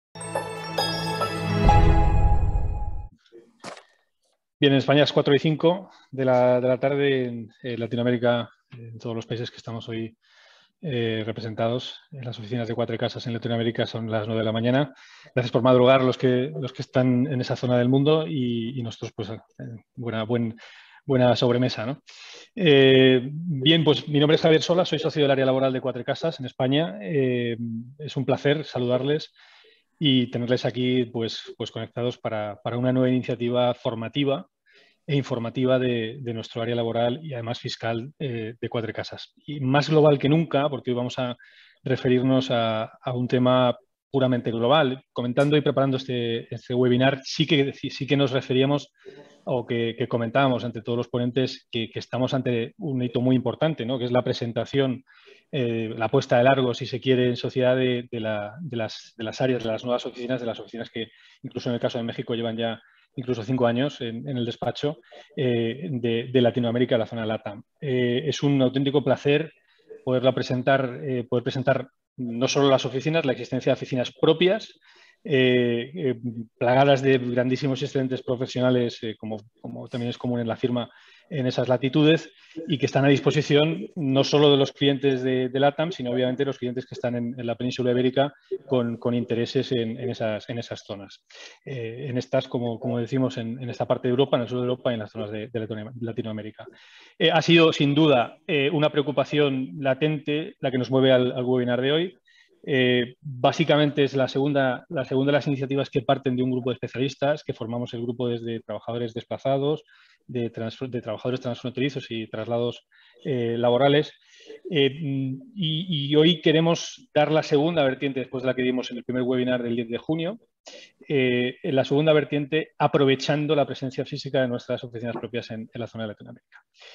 Bien, en España es 4 y 5 de la tarde, en Latinoamérica, en todos los países que estamos hoy representados. En las oficinas de Cuatro Casas en Latinoamérica son las 9 de la mañana. Gracias por madrugar los que están en esa zona del mundo y nosotros, pues, buena sobremesa, ¿no? Bien, pues mi nombre es Javier Sola, soy socio del área laboral de Cuatro Casas en España. Es un placer saludarles y tenerles aquí, pues conectados para una nueva iniciativa formativa e informativa de nuestro área laboral y además fiscal de Cuatro Casas. Y más global que nunca, porque hoy vamos a referirnos a un tema puramente global. Comentando y preparando este webinar, sí que nos referíamos o que comentábamos entre todos los ponentes que estamos ante un hito muy importante, ¿no? Que es la presentación, la puesta de largo, si se quiere, en sociedad de las áreas, de las nuevas oficinas, de las oficinas que incluso en el caso de México llevan ya incluso 5 años en el despacho, de Latinoamérica, la zona LATAM. Es un auténtico placer poder presentar no solo las oficinas, la existencia de oficinas propias, plagadas de grandísimos y excelentes profesionales, como también es común en la firma en esas latitudes, y que están a disposición no solo de los clientes de LATAM, sino obviamente los clientes que están en la península ibérica con intereses en esas zonas. En estas, como decimos, en esta parte de Europa, en el sur de Europa y en las zonas de Latinoamérica. Ha sido, sin duda, una preocupación latente la que nos mueve al webinar de hoy. Básicamente es la segunda de las iniciativas que parten de un grupo de especialistas que formamos el grupo desde trabajadores desplazados, de trabajadores transfronterizos y traslados laborales. Y hoy queremos dar la segunda vertiente después de la que dimos en el primer webinar del 10 de junio. En la segunda vertiente, aprovechando la presencia física de nuestras oficinas propias en la zona de Latinoamérica.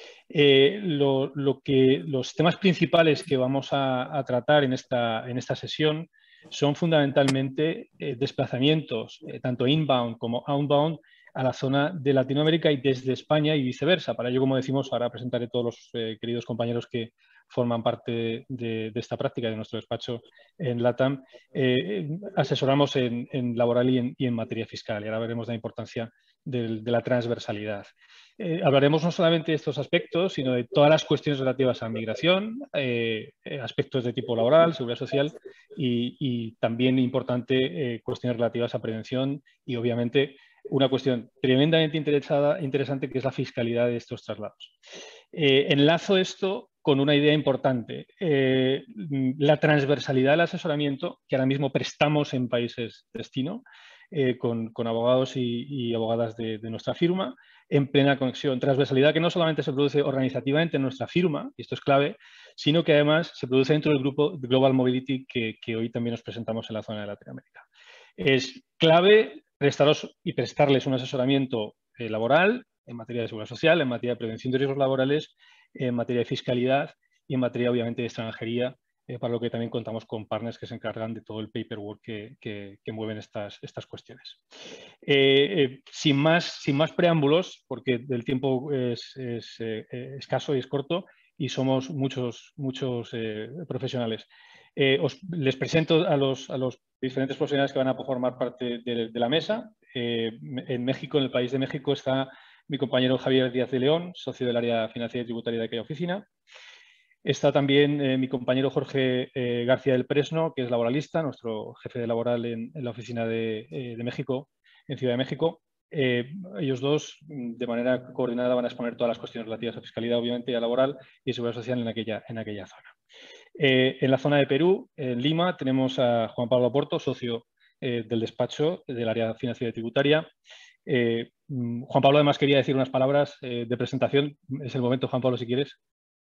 Los temas principales que vamos a tratar en esta sesión son fundamentalmente desplazamientos, tanto inbound como outbound, a la zona de Latinoamérica y desde España y viceversa. Para ello, como decimos, ahora presentaré a todos los queridos compañeros que forman parte de esta práctica de nuestro despacho en LATAM. Asesoramos en laboral y en materia fiscal, y ahora veremos la importancia de la transversalidad. Hablaremos no solamente de estos aspectos, sino de todas las cuestiones relativas a migración, aspectos de tipo laboral, seguridad social y también importante, cuestiones relativas a prevención y obviamente una cuestión tremendamente interesante que es la fiscalidad de estos traslados. Enlazo esto con una idea importante, la transversalidad del asesoramiento que ahora mismo prestamos en países destino, con abogados y abogadas de nuestra firma, en plena conexión. Transversalidad que no solamente se produce organizativamente en nuestra firma, y esto es clave, sino que además se produce dentro del grupo Global Mobility que hoy también nos presentamos en la zona de Latinoamérica. Es clave prestaros y prestarles un asesoramiento laboral en materia de seguridad social, en materia de prevención de riesgos laborales, en materia de fiscalidad y en materia, obviamente, de extranjería, para lo que también contamos con partners que se encargan de todo el paperwork que mueven estas cuestiones. Sin más preámbulos, porque el tiempo es escaso y es corto y somos muchos profesionales. Les presento a los diferentes profesionales que van a formar parte de la mesa. En México, en el país de México, está mi compañero Javier Díaz de León, socio del área financiera y tributaria de aquella oficina. Está también mi compañero Jorge García del Presno, que es laboralista, nuestro jefe de laboral en la oficina de México, en Ciudad de México. Ellos dos, de manera coordinada, van a exponer todas las cuestiones relativas a fiscalidad, obviamente, y a laboral y seguridad social en aquella zona. En la zona de Perú, en Lima, tenemos a Juan Pablo Porto, socio del despacho del área financiera y tributaria. Juan Pablo, además, quería decir unas palabras de presentación. Es el momento, Juan Pablo, si quieres.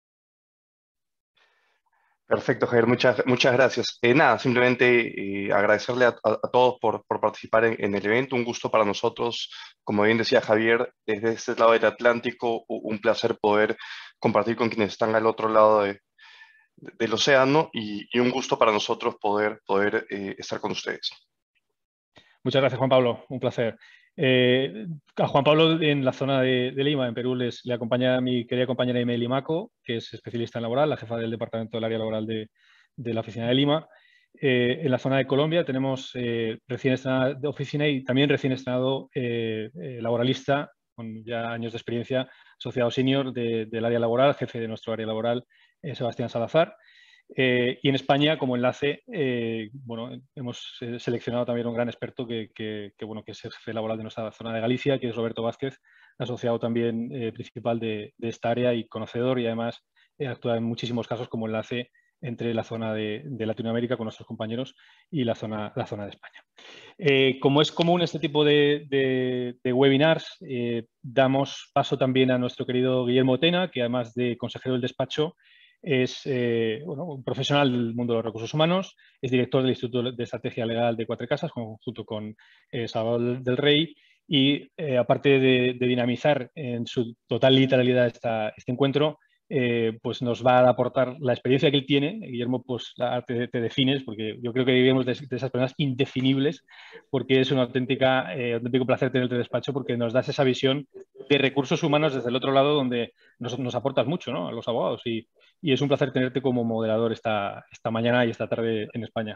Perfecto, Javier, muchas gracias. Nada, simplemente agradecerle a todos por participar en el evento. Un gusto para nosotros, como bien decía Javier, desde este lado del Atlántico, un placer poder compartir con quienes están al otro lado del océano y un gusto para nosotros poder estar con ustedes. Muchas gracias, Juan Pablo. Un placer. A Juan Pablo, en la zona de Lima, en Perú, le acompaña mi querida compañera Emily Maco, que es especialista en laboral, la jefa del departamento del área laboral de la oficina de Lima. En la zona de Colombia tenemos recién estrenada de oficina y también recién estrenado laboralista, con ya años de experiencia, asociado senior del área laboral, jefe de nuestro área laboral, Sebastián Salazar. Y en España, como enlace, bueno, hemos seleccionado también un gran experto bueno, que es el jefe laboral de nuestra zona de Galicia, que es Roberto Vázquez, asociado también principal de esta área y conocedor, y además actúa en muchísimos casos como enlace entre la zona de Latinoamérica con nuestros compañeros y la zona de España. Como es común este tipo de webinars, damos paso también a nuestro querido Guillermo Tena, que además de consejero del despacho, es bueno, un profesional del mundo de los recursos humanos, es director del Instituto de Estrategia Legal de Cuatro Casas, junto con Salvador del Rey, y aparte de dinamizar en su total literalidad este encuentro, pues nos va a aportar la experiencia que él tiene. Guillermo, pues te defines, porque yo creo que vivimos de esas personas indefinibles, porque es una auténtico placer tenerte en el despacho, porque nos das esa visión de recursos humanos desde el otro lado, donde nos aportas mucho, ¿no?, a los abogados, y es un placer tenerte como moderador esta mañana y esta tarde en España.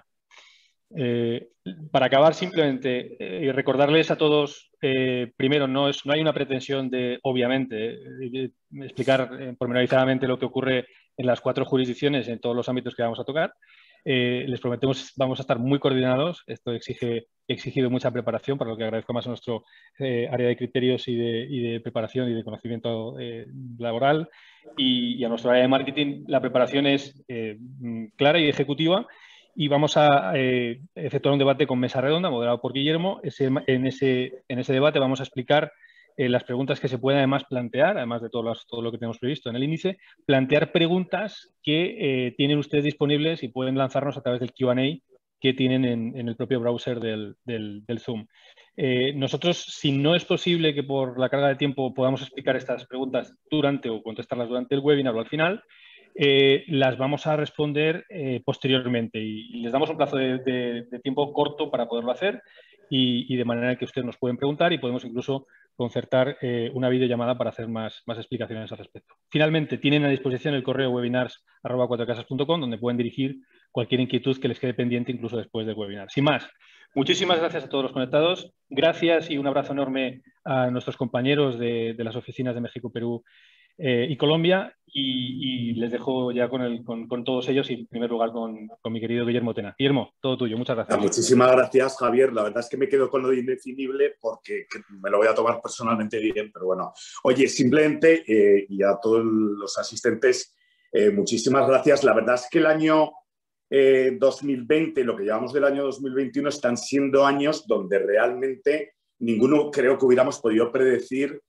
Para acabar, simplemente recordarles a todos, primero, no hay una pretensión de, obviamente, explicar pormenorizadamente lo que ocurre en las 4 jurisdicciones en todos los ámbitos que vamos a tocar. Les prometemos, vamos a estar muy coordinados. Esto ha exigido mucha preparación, para lo que agradezco más a nuestro área de criterios y de preparación y de conocimiento laboral, y a nuestro área de marketing. La preparación es clara y ejecutiva, y vamos a efectuar un debate con mesa redonda, moderado por Guillermo. En ese debate vamos a explicar las preguntas que se pueden además plantear, además de todo lo que tenemos previsto en el índice, plantear preguntas que tienen ustedes disponibles y pueden lanzarnos a través del Q&A que tienen en el propio browser del Zoom. Nosotros, si no es posible que por la carga de tiempo podamos explicar estas preguntas durante o contestarlas durante el webinar o al final, las vamos a responder posteriormente, y les damos un plazo de tiempo corto para poderlo hacer, y de manera que ustedes nos pueden preguntar y podemos incluso concertar una videollamada para hacer más explicaciones al respecto. Finalmente, tienen a disposición el correo webinars@cuatrocasas.com, donde pueden dirigir cualquier inquietud que les quede pendiente incluso después del webinar. Sin más, muchísimas gracias a todos los conectados. Gracias y un abrazo enorme a nuestros compañeros de las oficinas de México, Perú y Colombia, y les dejo ya con todos ellos, y en primer lugar con mi querido Guillermo Tena. Guillermo, todo tuyo, muchas gracias. Muchísimas gracias, Javier. La verdad es que me quedo con lo de indefinible, porque me lo voy a tomar personalmente bien, pero bueno. Oye, simplemente, y a todos los asistentes, muchísimas gracias. La verdad es que el año 2020, lo que llevamos del año 2021, están siendo años donde realmente ninguno creo que hubiéramos podido predecir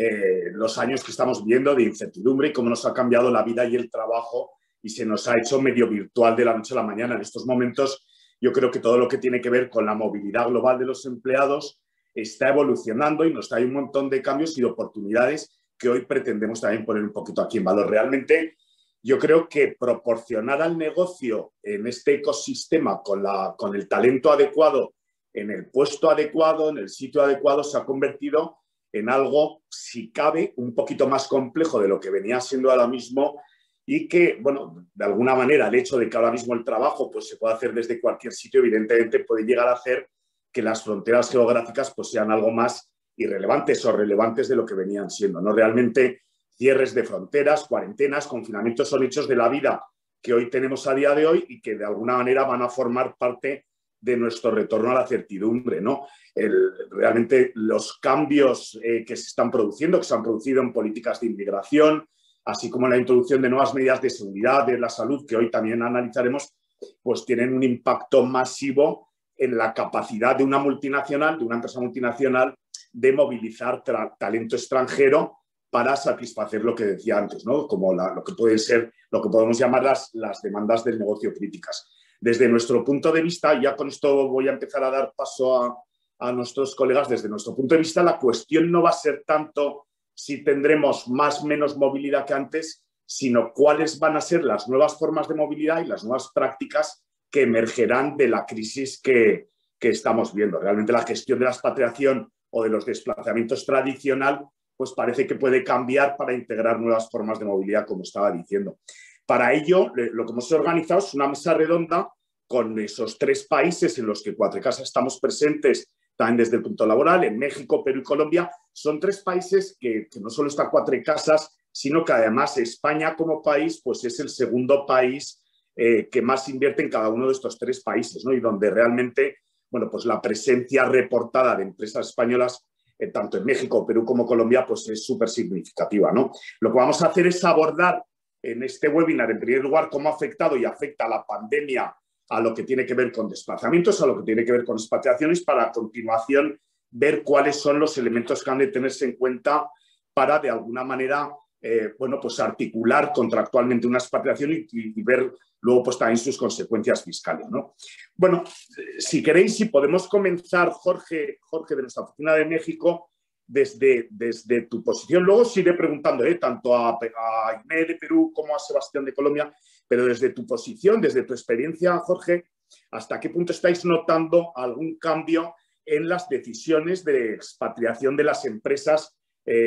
los años que estamos viendo de incertidumbre y cómo nos ha cambiado la vida y el trabajo, y se nos ha hecho medio virtual de la noche a la mañana. En estos momentos, yo creo que todo lo que tiene que ver con la movilidad global de los empleados está evolucionando, y nos trae un montón de cambios y de oportunidades que hoy pretendemos también poner un poquito aquí en valor. Realmente, yo creo que proporcionar al negocio en este ecosistema con el talento adecuado, en el puesto adecuado, en el sitio adecuado, se ha convertido en algo, si cabe, un poquito más complejo de lo que venía siendo ahora mismo, y que, bueno, de alguna manera el hecho de que ahora mismo el trabajo pues, se pueda hacer desde cualquier sitio, evidentemente puede llegar a hacer que las fronteras geográficas pues, sean algo más irrelevantes o relevantes de lo que venían siendo, ¿no? Realmente, cierres de fronteras, cuarentenas, confinamientos son hechos de la vida que hoy tenemos a día de hoy, y que de alguna manera van a formar parte de nuestro retorno a la certidumbre, ¿no? Realmente los cambios que se están produciendo, que se han producido en políticas de inmigración, así como la introducción de nuevas medidas de seguridad, de la salud, que hoy también analizaremos, pues tienen un impacto masivo en la capacidad de una multinacional, de una empresa multinacional, de movilizar talento extranjero para satisfacer lo que decía antes, ¿no? Como lo que pueden ser, lo que podemos llamar las demandas del negocio críticas. Desde nuestro punto de vista, ya con esto voy a empezar a dar paso a nuestros colegas, desde nuestro punto de vista la cuestión no va a ser tanto si tendremos más o menos movilidad que antes, sino cuáles van a ser las nuevas formas de movilidad y las nuevas prácticas que emergerán de la crisis que estamos viendo. Realmente la gestión de la expatriación o de los desplazamientos tradicional pues parece que puede cambiar para integrar nuevas formas de movilidad, como estaba diciendo. Para ello, lo que hemos organizado es una mesa redonda con esos 3 países en los que Cuatrecasa estamos presentes también desde el punto laboral, en México, Perú y Colombia. Son 3 países que no solo está Cuatrecasas, sino que además España como país pues es el segundo país que más invierte en cada uno de estos 3 países, ¿no? Y donde realmente, bueno, pues la presencia reportada de empresas españolas tanto en México, Perú como Colombia, pues es súper significativa, ¿no? Lo que vamos a hacer es abordar en este webinar, en primer lugar, cómo ha afectado y afecta la pandemia a lo que tiene que ver con desplazamientos, a lo que tiene que ver con expatriaciones, para a continuación ver cuáles son los elementos que han de tenerse en cuenta para, de alguna manera, bueno, pues articular contractualmente una expatriación y ver luego pues también sus consecuencias fiscales, ¿no? Bueno, si queréis, si podemos comenzar, Jorge, de nuestra oficina de México, desde tu posición. Luego os iré preguntando tanto a Aimé de Perú como a Sebastián de Colombia, pero desde tu posición, desde tu experiencia, Jorge, ¿hasta qué punto estáis notando algún cambio en las decisiones de expatriación de las empresas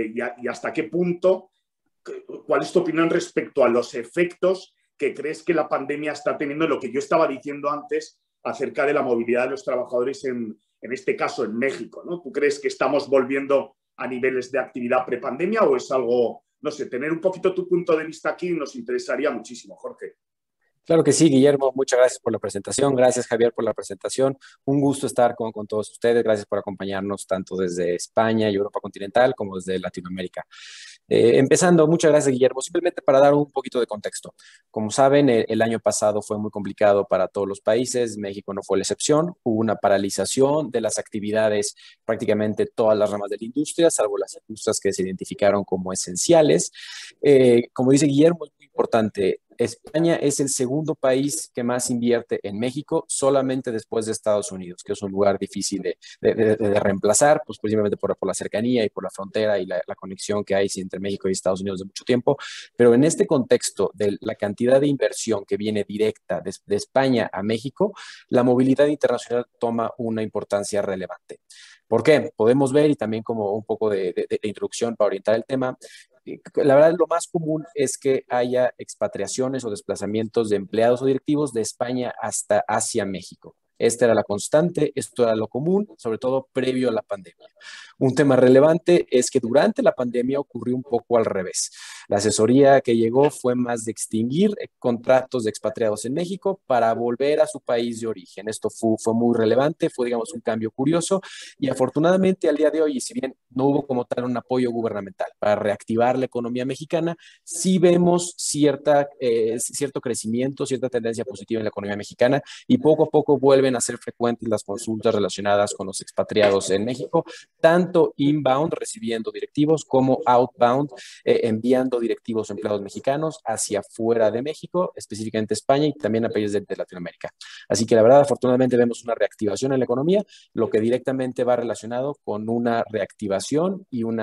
y hasta qué punto, cuál es tu opinión respecto a los efectos que crees que la pandemia está teniendo en lo que yo estaba diciendo antes acerca de la movilidad de los trabajadores en este caso en México, ¿no? ¿Tú crees que estamos volviendo a niveles de actividad prepandemia o es algo, no sé, tener un poquito tu punto de vista aquí nos interesaría muchísimo, Jorge? Claro que sí, Guillermo, muchas gracias por la presentación, gracias Javier por la presentación, un gusto estar con todos ustedes, gracias por acompañarnos tanto desde España y Europa continental como desde Latinoamérica. Empezando, muchas gracias Guillermo, simplemente para dar un poquito de contexto. Como saben, el año pasado fue muy complicado para todos los países, México no fue la excepción, hubo una paralización de las actividades prácticamente todas las ramas de la industria, salvo las industrias que se identificaron como esenciales. Como dice Guillermo, es muy importante. España es el segundo país que más invierte en México, solamente después de Estados Unidos, que es un lugar difícil de reemplazar, pues precisamente por la cercanía y por la frontera y la conexión que hay entre México y Estados Unidos de mucho tiempo. Pero en este contexto de la cantidad de inversión que viene directa de España a México, la movilidad internacional toma una importancia relevante. ¿Por qué? Podemos ver, y también como un poco de introducción para orientar el tema, la verdad lo más común es que haya expatriaciones o desplazamientos de empleados o directivos de España hacia México. Esta era la constante, esto era lo común, sobre todo previo a la pandemia. Un tema relevante es que durante la pandemia ocurrió un poco al revés. La asesoría que llegó fue más de extinguir contratos de expatriados en México para volver a su país de origen. Esto fue muy relevante, fue, digamos, un cambio curioso y afortunadamente al día de hoy, y si bien no hubo como tal un apoyo gubernamental para reactivar la economía mexicana, sí vemos cierto crecimiento, cierta tendencia positiva en la economía mexicana y poco a poco vuelven a ser frecuentes las consultas relacionadas con los expatriados en México, tanto inbound, recibiendo directivos, como outbound, enviando directivos o empleados mexicanos hacia fuera de México, específicamente España y también a países de Latinoamérica. Así que la verdad, afortunadamente vemos una reactivación en la economía, lo que directamente va relacionado con una reactivación y un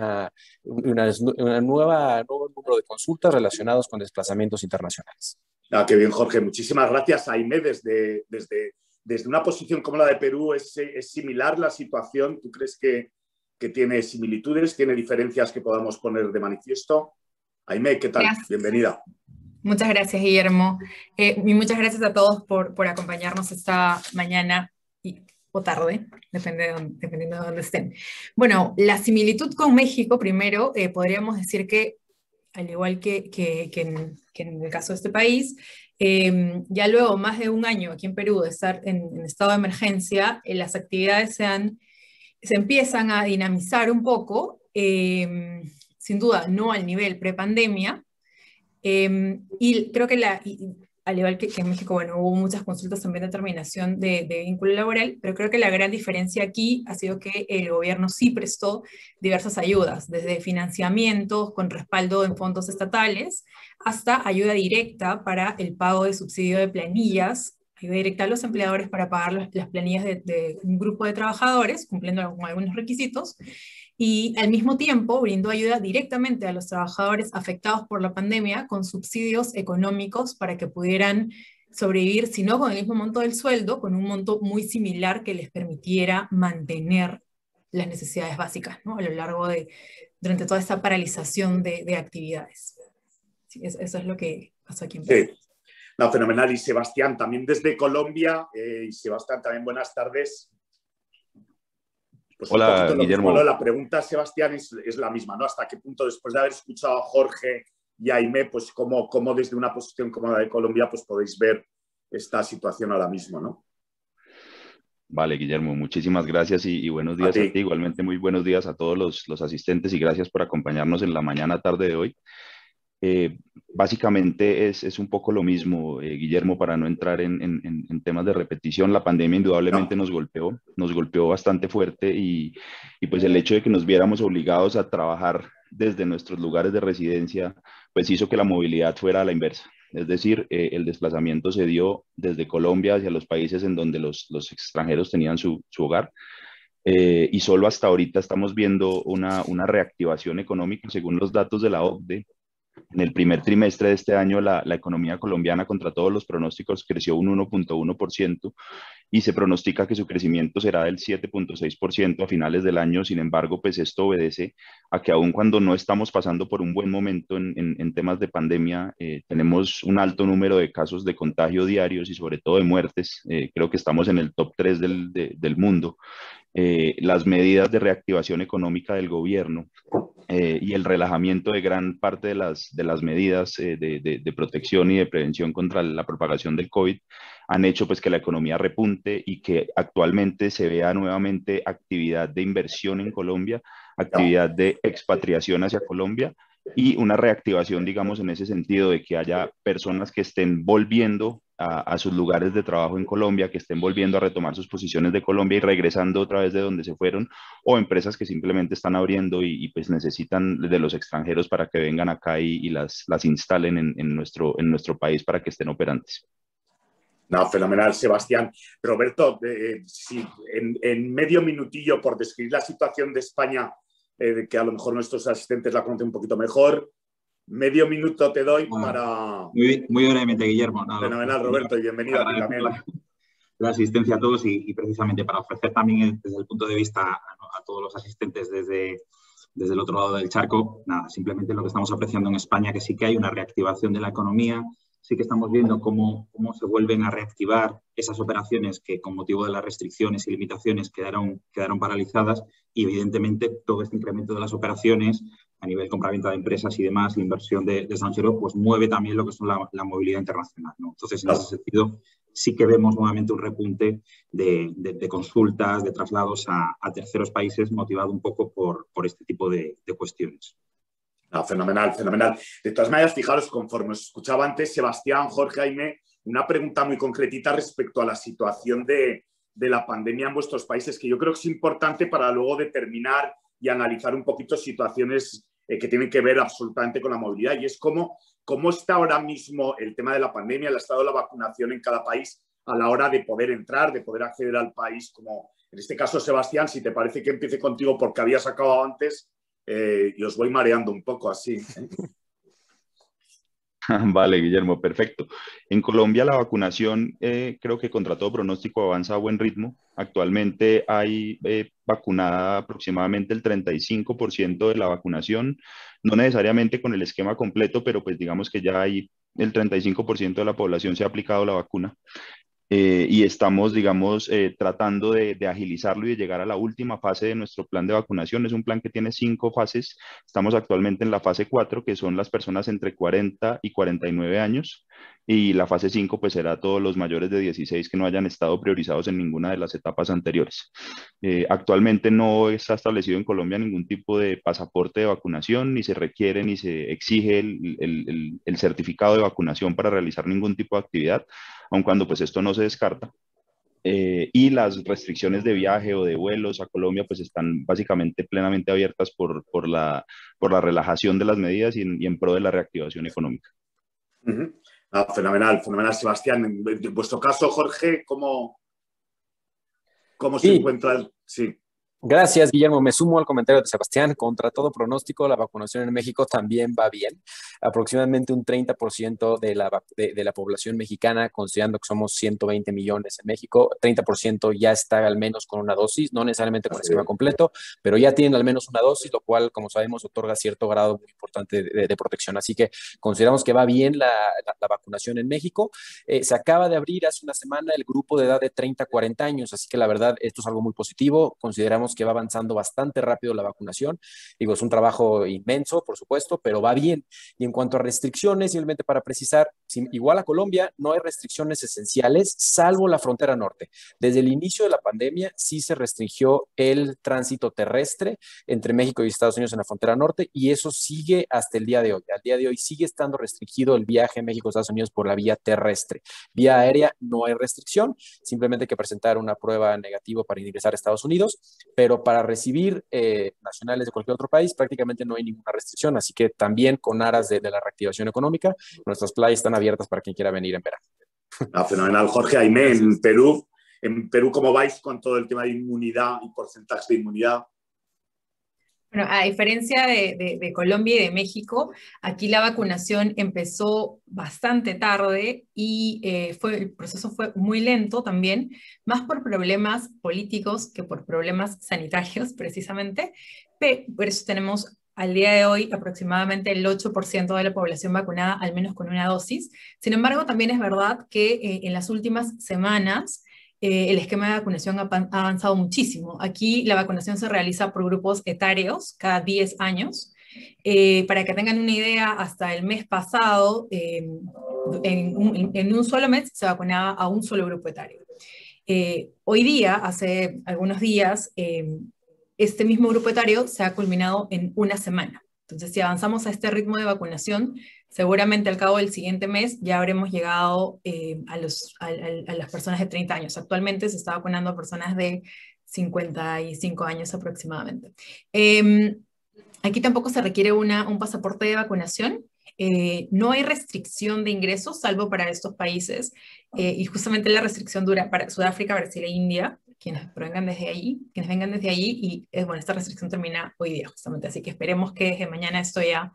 nuevo número de consultas relacionados con desplazamientos internacionales. Ah, qué bien, Jorge. Muchísimas gracias. Aimé, desde una posición como la de Perú, ¿es similar la situación? ¿Tú crees que tiene similitudes, tiene diferencias que podamos poner de manifiesto? Aimé, ¿qué tal? Gracias. Bienvenida. Muchas gracias, Guillermo. Y muchas gracias a todos por acompañarnos esta mañana o tarde, dependiendo de dónde estén. Bueno, la similitud con México, primero, podríamos decir que, al igual que en el caso de este país, ya luego más de un año aquí en Perú de estar en estado de emergencia, las actividades se empiezan a dinamizar un poco, sin duda no al nivel prepandemia, y creo que al igual que en México, bueno, hubo muchas consultas también de terminación de vínculo laboral, pero creo que la gran diferencia aquí ha sido que el gobierno sí prestó diversas ayudas, desde financiamientos con respaldo en fondos estatales, hasta ayuda directa para el pago de subsidio de planillas, ayuda directa a los empleadores para pagar las planillas de un grupo de trabajadores, cumpliendo con algunos requisitos, y al mismo tiempo brindó ayuda directamente a los trabajadores afectados por la pandemia con subsidios económicos para que pudieran sobrevivir, si no con el mismo monto del sueldo, con un monto muy similar que les permitiera mantener las necesidades básicas, ¿no? A lo largo durante toda esta paralización de actividades. Sí, eso es lo que pasó aquí en Perú. Sí. No, fenomenal. Y Sebastián, también desde Colombia. Y Sebastián, también buenas tardes. Pues hola, un poquito lo Guillermo. mismo, ¿no? La pregunta, Sebastián, es la misma, ¿no? ¿Hasta qué punto, después de haber escuchado a Jorge y a Aimé, pues cómo desde una posición como la de Colombia, pues podéis ver esta situación ahora mismo, ¿no? Vale, Guillermo, muchísimas gracias y buenos días a ti. Igualmente, muy buenos días a todos los asistentes y gracias por acompañarnos en la mañana tarde de hoy. Básicamente es un poco lo mismo, Guillermo, para no entrar en temas de repetición. La pandemia indudablemente nos golpeó bastante fuerte y pues el hecho de que nos viéramos obligados a trabajar desde nuestros lugares de residencia, pues hizo que la movilidad fuera a la inversa. Es decir, el desplazamiento se dio desde Colombia hacia los países en donde los extranjeros tenían su hogar. Y solo hasta ahorita estamos viendo una reactivación económica, según los datos de la OCDE. En el primer trimestre de este año, la economía colombiana, contra todos los pronósticos, creció un 1.1% y se pronostica que su crecimiento será del 7.6% a finales del año. Sin embargo, pues esto obedece a que aun cuando no estamos pasando por un buen momento en temas de pandemia, tenemos un alto número de casos de contagio diarios y sobre todo de muertes. Creo que estamos en el top 3 del mundo. Las medidas de reactivación económica del gobierno y el relajamiento de gran parte de las medidas de protección y de prevención contra la propagación del COVID han hecho pues que la economía repunte y que actualmente se vea nuevamente actividad de inversión en Colombia, actividad de expatriación hacia Colombia y una reactivación, digamos, en ese sentido de que haya personas que estén volviendo a sus lugares de trabajo en Colombia, que estén volviendo a retomar sus posiciones de Colombia y regresando otra vez de donde se fueron, o empresas que simplemente están abriendo y pues necesitan de los extranjeros para que vengan acá y las instalen en nuestro país para que estén operantes. No, fenomenal, Sebastián. Roberto, sí, en medio minutillo por describir la situación de España, que a lo mejor nuestros asistentes la conocen un poquito mejor. Medio minuto te doy para... Muy brevemente, Guillermo. Fenomenal, Roberto, y bienvenido a ti también. La asistencia a todos y precisamente para ofrecer también desde el punto de vista a todos los asistentes desde el otro lado del charco, nada, simplemente lo que estamos apreciando en España, que sí que hay una reactivación de la economía, sí que estamos viendo cómo se vuelven a reactivar esas operaciones que con motivo de las restricciones y limitaciones quedaron paralizadas y evidentemente todo este incremento de las operaciones a nivel compraventa de empresas y demás, inversión de extranjeros, pues mueve también lo que son la movilidad internacional, ¿no? Entonces, en ese sentido, sí que vemos nuevamente un repunte de consultas, de traslados a terceros países motivado un poco por este tipo de cuestiones. No, fenomenal, fenomenal. De todas maneras, fijaros, conforme os escuchaba antes, Sebastián, Jorge, Aimé, una pregunta muy concretita respecto a la situación de la pandemia en vuestros países, que yo creo que es importante para luego determinar y analizar un poquito situaciones que tienen que ver absolutamente con la movilidad. Y es cómo está ahora mismo el tema de la pandemia, el estado de la vacunación en cada país a la hora de poder entrar, de poder acceder al país. Como en este caso, Sebastián, si te parece que empiece contigo porque habías acabado antes, y os voy mareando un poco así. Vale, Guillermo, perfecto. En Colombia la vacunación creo que contra todo pronóstico avanza a buen ritmo. Actualmente hay vacunada aproximadamente el 35% de la vacunación, no necesariamente con el esquema completo, pero pues digamos que ya hay el 35% de la población se ha aplicado la vacuna. Y estamos, digamos, tratando de agilizarlo y de llegar a la última fase de nuestro plan de vacunación. Es un plan que tiene 5 fases. Estamos actualmente en la fase 4, que son las personas entre 40 y 49 años. Y la fase 5, pues será todos los mayores de 16 que no hayan estado priorizados en ninguna de las etapas anteriores. Actualmente no está establecido en Colombia ningún tipo de pasaporte de vacunación, ni se requiere ni se exige el certificado de vacunación para realizar ningún tipo de actividad, aun cuando pues esto no se descarta. Y las restricciones de viaje o de vuelos a Colombia pues están básicamente plenamente abiertas por la relajación de las medidas y en pro de la reactivación económica. Fenomenal, fenomenal, Sebastián. En vuestro caso, Jorge, ¿cómo se encuentra? Sí. Gracias, Guillermo. Me sumo al comentario de Sebastián. Contra todo pronóstico, la vacunación en México también va bien. Aproximadamente un 30% de la población mexicana, considerando que somos 120 millones en México, 30% ya está al menos con una dosis, no necesariamente con el esquema completo, pero ya tienen al menos una dosis, lo cual, como sabemos, otorga cierto grado muy importante de protección. Así que consideramos que va bien la vacunación en México. Se acaba de abrir hace una semana el grupo de edad de 30 a 40 años, así que la verdad, esto es algo muy positivo. Consideramos que va avanzando bastante rápido la vacunación. Digo, es un trabajo inmenso, por supuesto, pero va bien. Y en cuanto a restricciones, simplemente para precisar, igual a Colombia, no hay restricciones esenciales, salvo la frontera norte. Desde el inicio de la pandemia, sí se restringió el tránsito terrestre entre México y Estados Unidos en la frontera norte, y eso sigue hasta el día de hoy. Al día de hoy sigue estando restringido el viaje México-Estados Unidos por la vía terrestre. Vía aérea no hay restricción, simplemente hay que presentar una prueba negativa para ingresar a Estados Unidos, pero para recibir nacionales de cualquier otro país prácticamente no hay ninguna restricción, así que también con aras de la reactivación económica, nuestras playas están abiertas para quien quiera venir en verano. Fenomenal, Jorge. Aimé, en Perú, ¿cómo vais con todo el tema de inmunidad y porcentaje de inmunidad? Bueno, a diferencia de Colombia y de México, aquí la vacunación empezó bastante tarde y el proceso fue muy lento también, más por problemas políticos que por problemas sanitarios, precisamente. Por eso tenemos al día de hoy aproximadamente el 8% de la población vacunada, al menos con una dosis. Sin embargo, también es verdad que en las últimas semanas el esquema de vacunación ha avanzado muchísimo. Aquí la vacunación se realiza por grupos etarios cada 10 años. Para que tengan una idea, hasta el mes pasado, en un solo mes se vacunaba a un solo grupo etario. Hoy día, hace algunos días, este mismo grupo etario se ha culminado en una semana. Entonces, si avanzamos a este ritmo de vacunación, seguramente al cabo del siguiente mes ya habremos llegado a las personas de 30 años. Actualmente se está vacunando a personas de 55 años aproximadamente. Aquí tampoco se requiere un pasaporte de vacunación. No hay restricción de ingresos, salvo para estos países. Y justamente la restricción dura para Sudáfrica, Brasil e India, quienes vengan desde allí, y bueno, esta restricción termina hoy día justamente, así que esperemos que desde mañana esto ya,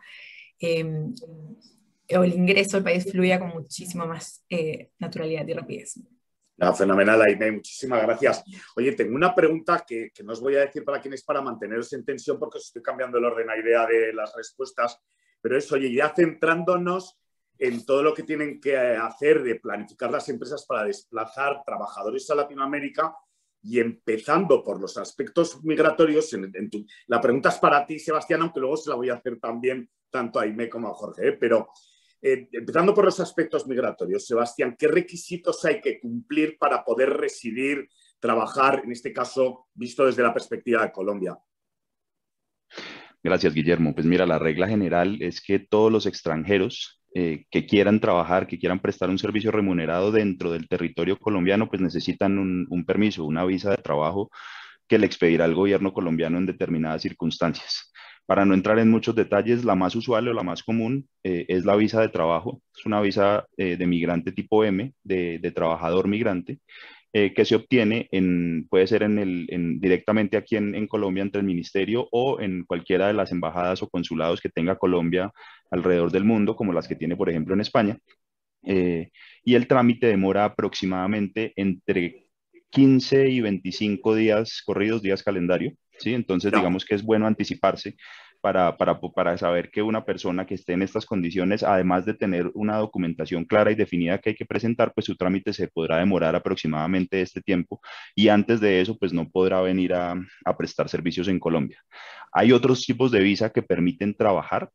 o el ingreso al país fluya con muchísima más naturalidad y rapidez. Fenomenal, Aimé, muchísimas gracias. Oye, tengo una pregunta que no os voy a decir para quién es, para manteneros en tensión, porque os estoy cambiando el orden a idea de las respuestas, pero es, oye, ya centrándonos en todo lo que tienen que hacer de planificar las empresas para desplazar trabajadores a Latinoamérica, y empezando por los aspectos migratorios, la pregunta es para ti, Sebastián, aunque luego se la voy a hacer también tanto a Aimé como a Jorge, pero empezando por los aspectos migratorios, Sebastián, ¿qué requisitos hay que cumplir para poder residir, trabajar, en este caso, visto desde la perspectiva de Colombia? Gracias, Guillermo. Pues mira, la regla general es que todos los extranjeros que quieran trabajar, que quieran prestar un servicio remunerado dentro del territorio colombiano, pues necesitan un permiso, una visa de trabajo que le expedirá el gobierno colombiano en determinadas circunstancias. Para no entrar en muchos detalles, la más usual o la más común es la visa de trabajo. Es una visa de migrante tipo M, de trabajador migrante, que se obtiene puede ser directamente aquí en Colombia ante el ministerio o en cualquiera de las embajadas o consulados que tenga Colombia alrededor del mundo, como las que tiene, por ejemplo, en España. Y el trámite demora aproximadamente entre 15 y 25 días corridos, días calendario, ¿sí? Entonces, digamos que es bueno anticiparse para saber que una persona que esté en estas condiciones, además de tener una documentación clara y definida que hay que presentar, pues su trámite se podrá demorar aproximadamente este tiempo, y antes de eso, pues no podrá venir a prestar servicios en Colombia. Hay otros tipos de visa que permiten trabajar,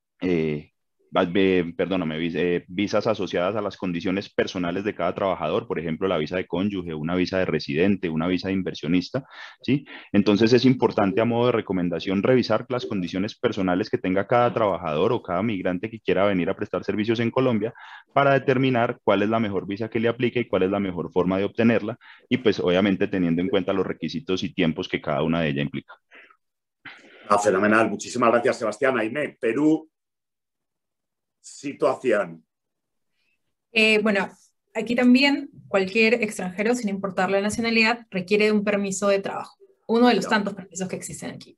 visas asociadas a las condiciones personales de cada trabajador, por ejemplo, la visa de cónyuge, una visa de residente, una visa de inversionista, ¿sí? Entonces es importante, a modo de recomendación, revisar las condiciones personales que tenga cada trabajador o cada migrante que quiera venir a prestar servicios en Colombia, para determinar cuál es la mejor visa que le aplique y cuál es la mejor forma de obtenerla, y pues obviamente teniendo en cuenta los requisitos y tiempos que cada una de ellas implica. Fenomenal, muchísimas gracias, Sebastián. Aimé, Perú, situación. Bueno, aquí también cualquier extranjero, sin importar la nacionalidad, requiere de un permiso de trabajo. uno de los tantos permisos que existen aquí.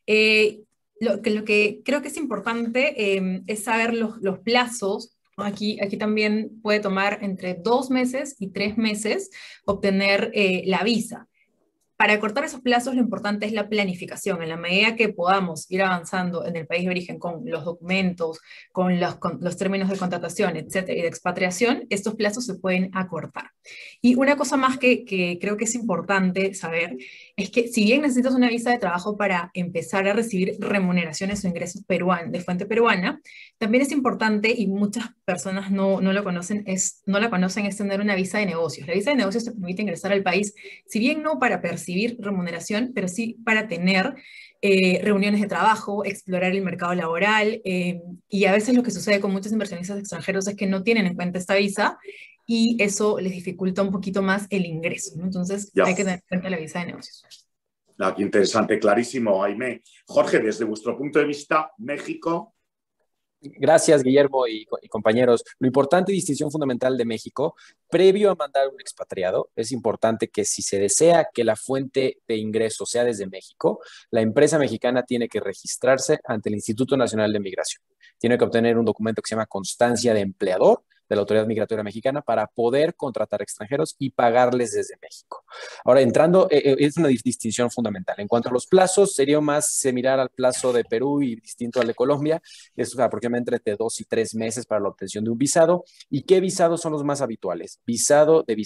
Lo que creo que es importante es saber los plazos. Aquí también puede tomar entre 2 meses y 3 meses obtener la visa. Para acortar esos plazos, lo importante es la planificación. En la medida que podamos ir avanzando en el país de origen con los documentos, con los términos de contratación, etcétera, y de expatriación, estos plazos se pueden acortar. Y una cosa más que creo que es importante saber es que si bien necesitas una visa de trabajo para empezar a recibir remuneraciones o ingresos de fuente peruana, también es importante, y muchas personas no la conocen, es tener una visa de negocios. La visa de negocios te permite ingresar al país, si bien no para percibir remuneración, pero sí para tener reuniones de trabajo, explorar el mercado laboral, y a veces lo que sucede con muchos inversionistas extranjeros es que no tienen en cuenta esta visa y eso les dificulta un poquito más el ingreso, ¿no? Entonces hay que tener en cuenta la visa de negocios. Qué interesante, clarísimo, Aimé. Jorge, desde vuestro punto de vista, México. Gracias, Guillermo y compañeros. Lo importante y distinción fundamental de México, previo a mandar un expatriado, es importante que si se desea que la fuente de ingreso sea desde México, la empresa mexicana tiene que registrarse ante el Instituto Nacional de Migración. Tiene que obtener un documento que se llama constancia de empleador de la Autoridad Migratoria Mexicana para poder contratar extranjeros y pagarles desde México. Ahora, es una distinción fundamental. En cuanto a los plazos, sería más similar al plazo de Perú y distinto al de Colombia. Es aproximadamente entre 2 y 3 meses para la obtención de un visado. ¿Y qué visados son los más habituales? Visado de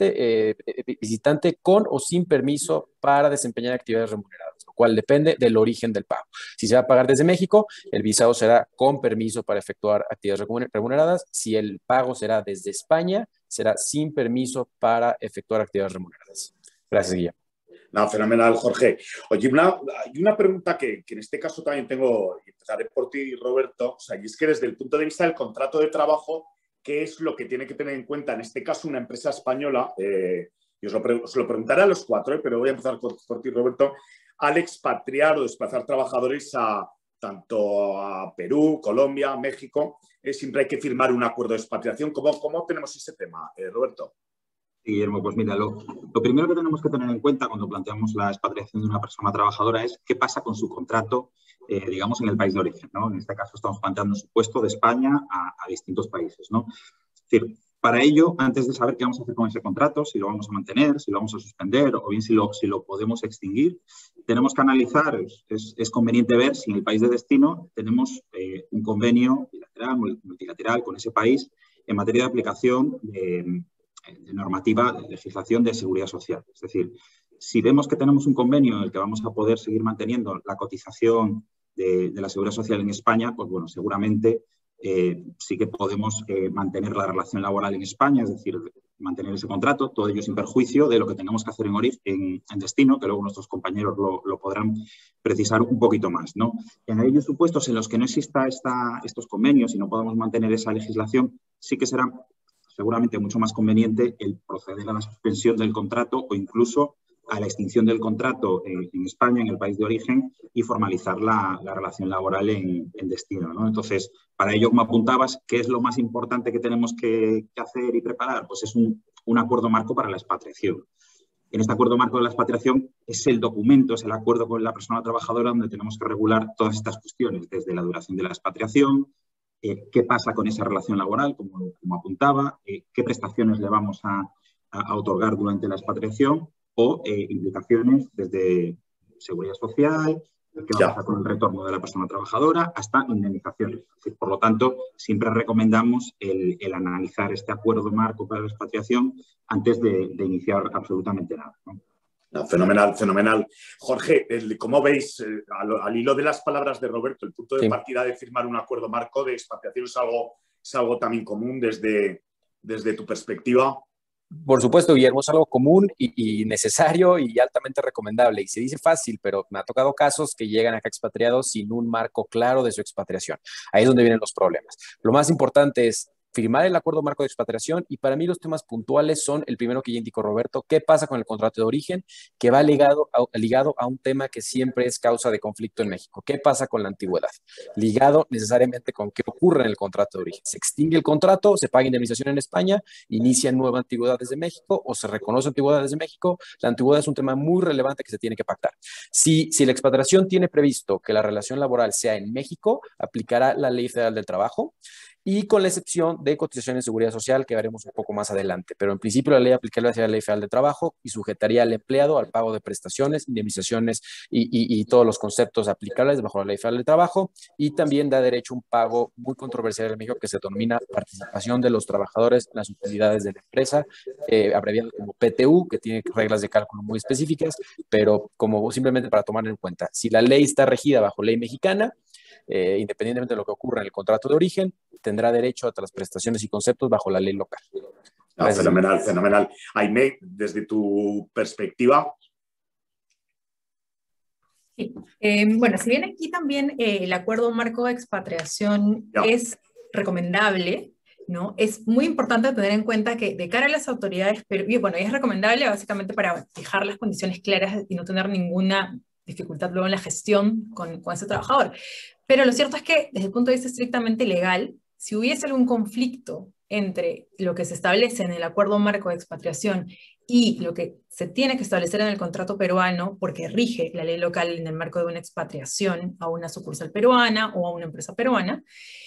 visitante con o sin permiso para desempeñar actividades remuneradas, lo cual depende del origen del pago. Si se va a pagar desde México, el visado será con permiso para efectuar actividades remuneradas. Si el pago será desde España, será sin permiso para efectuar actividades remuneradas. Gracias, Guillermo. No, fenomenal, Jorge. Oye, hay una pregunta que en este caso también tengo, y empezaré por ti, Roberto, o sea, y es que desde el punto de vista del contrato de trabajo, ¿qué es lo que tiene que tener en cuenta, en este caso, una empresa española? Y os lo preguntaré a los 4, pero voy a empezar por ti, Roberto. Al expatriar o desplazar trabajadores tanto a Perú, Colombia, México, siempre hay que firmar un acuerdo de expatriación. ¿Cómo tenemos ese tema, Roberto? Guillermo, pues mira, lo primero que tenemos que tener en cuenta cuando planteamos la expatriación de una persona trabajadora es qué pasa con su contrato, digamos, en el país de origen, ¿no? En este caso estamos planteando su puesto de España a distintos países, ¿no? Es decir, para ello, antes de saber qué vamos a hacer con ese contrato, si lo vamos a mantener, si lo vamos a suspender o bien si lo podemos extinguir, tenemos que analizar, es conveniente ver si en el país de destino tenemos un convenio bilateral, multilateral con ese país en materia de aplicación de normativa, de legislación de seguridad social. Es decir, si vemos que tenemos un convenio en el que vamos a poder seguir manteniendo la cotización de la seguridad social en España, pues bueno, seguramente sí que podemos mantener la relación laboral en España, es decir, mantener ese contrato, todo ello sin perjuicio de lo que tengamos que hacer en destino, que luego nuestros compañeros lo podrán precisar un poquito más, ¿no? En aquellos supuestos en los que no exista estos convenios y no podamos mantener esa legislación, sí que será seguramente mucho más conveniente el proceder a la suspensión del contrato o incluso a la extinción del contrato en España, en el país de origen, y formalizar la relación laboral en destino, ¿no? Entonces, para ello, como apuntabas, ¿qué es lo más importante que tenemos que hacer y preparar? Pues es un acuerdo marco para la expatriación. En este acuerdo marco de la expatriación es el documento, es el acuerdo con la persona trabajadora donde tenemos que regular todas estas cuestiones, desde la duración de la expatriación, qué pasa con esa relación laboral, como apuntaba, qué prestaciones le vamos a otorgar durante la expatriación, o implicaciones desde seguridad social, qué va a pasar con el retorno de la persona trabajadora, hasta indemnizaciones. Es decir, por lo tanto, siempre recomendamos el analizar este acuerdo marco para la expatriación antes de iniciar absolutamente nada, ¿no? No, fenomenal, fenomenal. Jorge, ¿cómo veis, al hilo de las palabras de Roberto, el punto de partida de firmar un acuerdo marco de expatriación es algo también común desde tu perspectiva? Por supuesto, Guillermo, es algo común y necesario y altamente recomendable. Y se dice fácil, pero me ha tocado casos que llegan acá expatriados sin un marco claro de su expatriación. Ahí es donde vienen los problemas. Lo más importante es firmar el acuerdo marco de expatriación, y para mí los temas puntuales son el primero que ya indicó Roberto: qué pasa con el contrato de origen, que va ligado a un tema que siempre es causa de conflicto en México. ¿Qué pasa con la antigüedad? Ligado necesariamente con qué ocurre en el contrato de origen. ¿Se extingue el contrato, se paga indemnización en España, inicia nueva antigüedad desde México o se reconoce antigüedad desde México? La antigüedad es un tema muy relevante que se tiene que pactar. Si la expatriación tiene previsto que la relación laboral sea en México, aplicará la Ley Federal del Trabajo, y con la excepción de cotizaciones de seguridad social, que veremos un poco más adelante. Pero en principio la ley aplicaría hacia la Ley Federal de Trabajo y sujetaría al empleado al pago de prestaciones, indemnizaciones y todos los conceptos aplicables bajo la Ley Federal de Trabajo, y también da derecho a un pago muy controversial en México que se denomina participación de los trabajadores en las utilidades de la empresa, abreviado como PTU, que tiene reglas de cálculo muy específicas, pero como simplemente para tomar en cuenta, si la ley está regida bajo ley mexicana, independientemente de lo que ocurra en el contrato de origen, tendrá derecho a las prestaciones y conceptos bajo la ley local. Fenomenal, fenomenal. Aimé, desde tu perspectiva. Sí. Bueno, si bien aquí también el acuerdo marco de expatriación es recomendable, ¿no? Es muy importante tener en cuenta que de cara a las autoridades, bueno, es recomendable básicamente para fijar las condiciones claras y no tener ninguna dificultad luego en la gestión con ese trabajador. Pero lo cierto es que desde el punto de vista estrictamente legal, si hubiese algún conflicto entre lo que se establece en el acuerdo marco de expatriación y lo que se tiene que establecer en el contrato peruano, porque rige la ley local en el marco de una expatriación a una sucursal peruana o a una empresa peruana,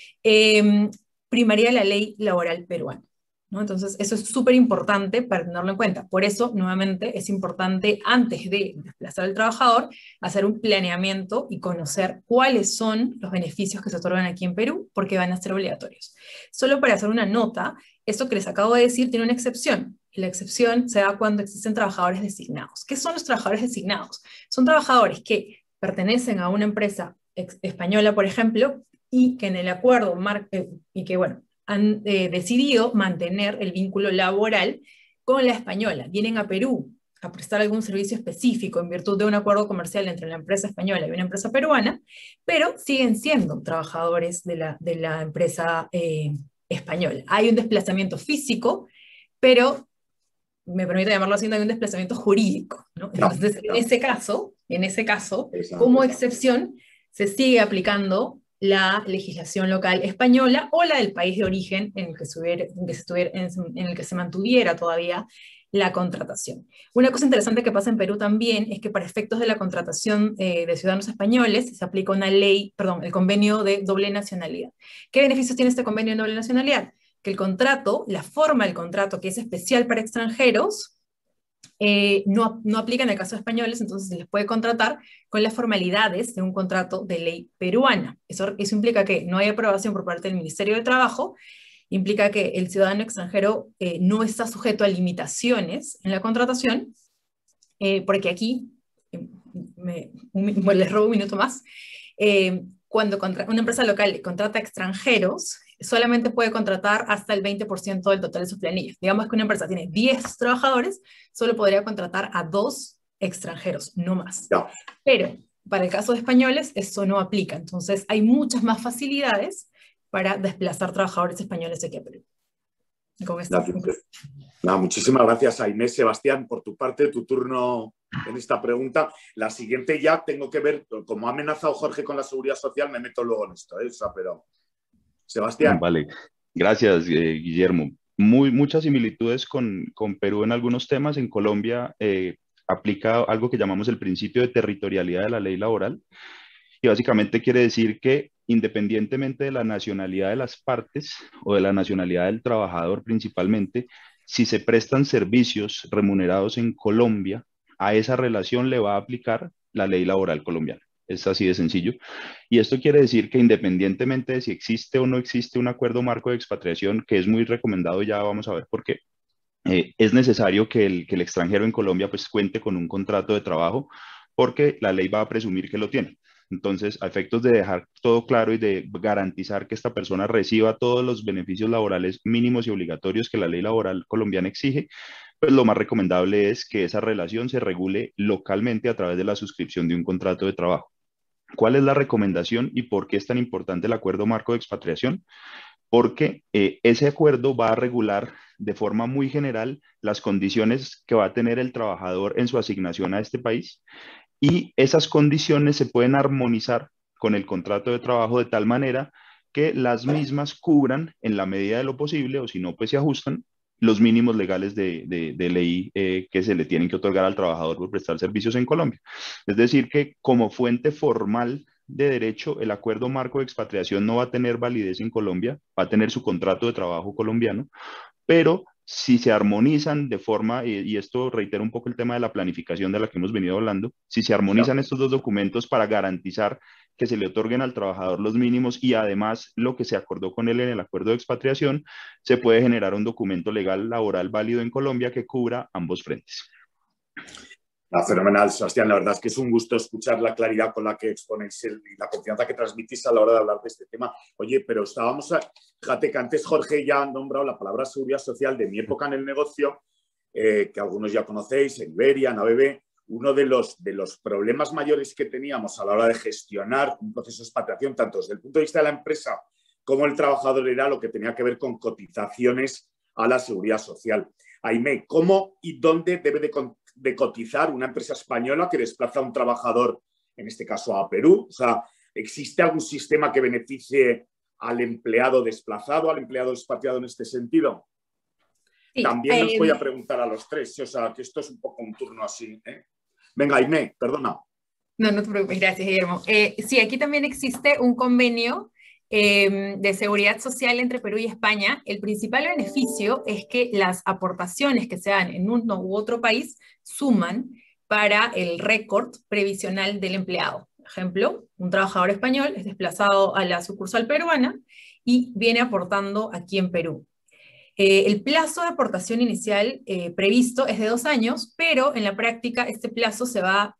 primaría la ley laboral peruana, ¿no? Entonces, eso es súper importante para tenerlo en cuenta. Por eso, nuevamente, es importante, antes de desplazar al trabajador, hacer un planeamiento y conocer cuáles son los beneficios que se otorgan aquí en Perú, porque van a ser obligatorios. Solo para hacer una nota, esto que les acabo de decir tiene una excepción. Y la excepción se da cuando existen trabajadores designados. ¿Qué son los trabajadores designados? Son trabajadores que pertenecen a una empresa española, por ejemplo, y que en el acuerdo han decidido mantener el vínculo laboral con la española. Vienen a Perú a prestar algún servicio específico en virtud de un acuerdo comercial entre la empresa española y una empresa peruana, pero siguen siendo trabajadores de la empresa española. Hay un desplazamiento físico, pero me permito llamarlo así, no hay un desplazamiento jurídico, ¿no? Entonces, en ese caso, como excepción, se sigue aplicando la legislación local española o la del país de origen en el que se mantuviera todavía la contratación. Una cosa interesante que pasa en Perú también es que para efectos de la contratación de ciudadanos españoles se aplica el convenio de doble nacionalidad. ¿Qué beneficios tiene este convenio de doble nacionalidad? Que el contrato, la forma del contrato, que es especial para extranjeros, no aplica en el caso de españoles, entonces se les puede contratar con las formalidades de un contrato de ley peruana. Eso implica que no hay aprobación por parte del Ministerio de Trabajo, implica que el ciudadano extranjero no está sujeto a limitaciones en la contratación, porque aquí, les robo un minuto más, cuando una empresa local contrata extranjeros, solamente puede contratar hasta el 20% del total de sus planillas. Digamos que una empresa tiene 10 trabajadores, solo podría contratar a 2 extranjeros, no más. No. Pero para el caso de españoles, eso no aplica. Entonces, hay muchas más facilidades para desplazar trabajadores españoles aquí a Perú. Con esto. Muchísimas gracias, Aimé. Sebastián, por tu parte, tu turno en esta pregunta. La siguiente ya tengo que ver, como ha amenazado Jorge con la seguridad social, me meto luego en esto, pero... Sebastián. Vale, gracias, Guillermo. Muchas similitudes con Perú en algunos temas. En Colombia aplica algo que llamamos el principio de territorialidad de la ley laboral, y básicamente quiere decir que independientemente de la nacionalidad de las partes o de la nacionalidad del trabajador principalmente, si se prestan servicios remunerados en Colombia, a esa relación le va a aplicar la ley laboral colombiana. Es así de sencillo. Y esto quiere decir que independientemente de si existe o no existe un acuerdo marco de expatriación, que es muy recomendado, ya vamos a ver por qué, es necesario que el extranjero en Colombia pues cuente con un contrato de trabajo, porque la ley va a presumir que lo tiene. Entonces, a efectos de dejar todo claro y de garantizar que esta persona reciba todos los beneficios laborales mínimos y obligatorios que la ley laboral colombiana exige, pues lo más recomendable es que esa relación se regule localmente a través de la suscripción de un contrato de trabajo. ¿Cuál es la recomendación y por qué es tan importante el acuerdo marco de expatriación? porque ese acuerdo va a regular de forma muy general las condiciones que va a tener el trabajador en su asignación a este país, y esas condiciones se pueden armonizar con el contrato de trabajo de tal manera que las mismas cubran en la medida de lo posible, o si no, pues se ajustan los mínimos legales de ley que se le tienen que otorgar al trabajador por prestar servicios en Colombia. Es decir, que como fuente formal de derecho, el acuerdo marco de expatriación no va a tener validez en Colombia, va a tener su contrato de trabajo colombiano, pero si se armonizan de forma, y esto reitera un poco el tema de la planificación de la que hemos venido hablando, si se armonizan estos dos documentos para garantizar que se le otorguen al trabajador los mínimos y además lo que se acordó con él en el acuerdo de expatriación, se puede generar un documento legal laboral válido en Colombia que cubra ambos frentes. Fenomenal, Sebastián. La verdad es que es un gusto escuchar la claridad con la que exponéis y la confianza que transmitís a la hora de hablar de este tema. Oye, pero fíjate que antes Jorge ya ha nombrado la palabra seguridad social de mi época en el negocio, que algunos ya conocéis, en Iberia, en ABB. Uno de los problemas mayores que teníamos a la hora de gestionar un proceso de expatriación, tanto desde el punto de vista de la empresa como el trabajador, era lo que tenía que ver con cotizaciones a la seguridad social. Aimé, ¿cómo y dónde debe de cotizar una empresa española que desplaza a un trabajador, en este caso a Perú? O sea, ¿existe algún sistema que beneficie al empleado desplazado, al empleado expatriado en este sentido? Sí, también os voy a preguntar a los tres, o sea, que esto es un poco un turno así, ¿eh? Venga, Aimé, perdona. No, no te preocupes, gracias, Guillermo. Sí, aquí también existe un convenio de seguridad social entre Perú y España. El principal beneficio es que las aportaciones que se dan en uno u otro país suman para el récord previsional del empleado. Por ejemplo, un trabajador español es desplazado a la sucursal peruana y viene aportando aquí en Perú. El plazo de aportación inicial previsto es de 2 años, pero en la práctica este plazo se va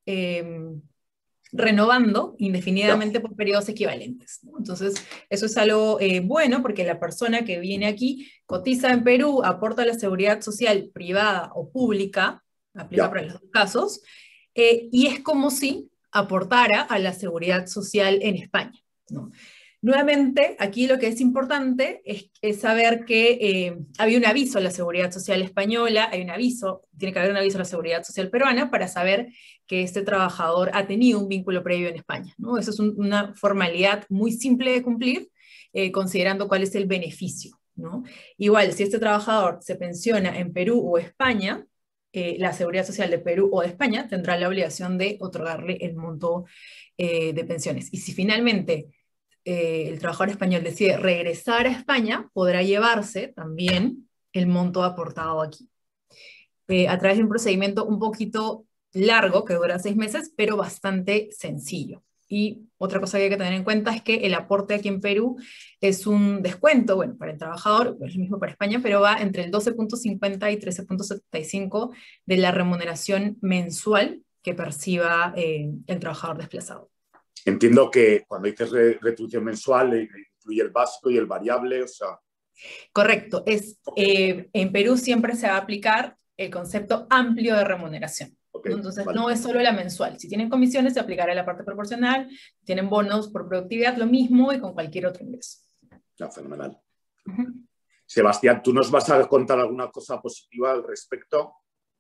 renovando indefinidamente por periodos equivalentes, ¿no? Entonces, eso es algo bueno, porque la persona que viene aquí cotiza en Perú, aporta a la seguridad social privada o pública, aplica para los dos casos, y es como si aportara a la seguridad social en España, ¿no? Nuevamente, aquí lo que es importante es saber que había un aviso a la seguridad social española, tiene que haber un aviso a la seguridad social peruana para saber que este trabajador ha tenido un vínculo previo en España, ¿no? Eso es una formalidad muy simple de cumplir, considerando cuál es el beneficio, ¿no? Igual, si este trabajador se pensiona en Perú o España, la seguridad social de Perú o de España tendrá la obligación de otorgarle el monto de pensiones. Y si finalmente el trabajador español decide regresar a España, podrá llevarse también el monto aportado aquí, a través de un procedimiento un poquito largo, que dura 6 meses, pero bastante sencillo. Y otra cosa que hay que tener en cuenta es que el aporte aquí en Perú es un descuento, bueno, para el trabajador, es lo mismo para España, pero va entre el 12.50 y 13.75 de la remuneración mensual que perciba el trabajador desplazado. Entiendo que cuando dices retribución mensual, incluye el básico y el variable, o sea... Correcto. En Perú siempre se va a aplicar el concepto amplio de remuneración. Okay, ¿no? Entonces, vale. No es solo la mensual. Si tienen comisiones, se aplicará la parte proporcional. Si tienen bonos por productividad, lo mismo, y con cualquier otro ingreso. Ya, fenomenal. Sebastián, ¿tú nos vas a contar alguna cosa positiva al respecto?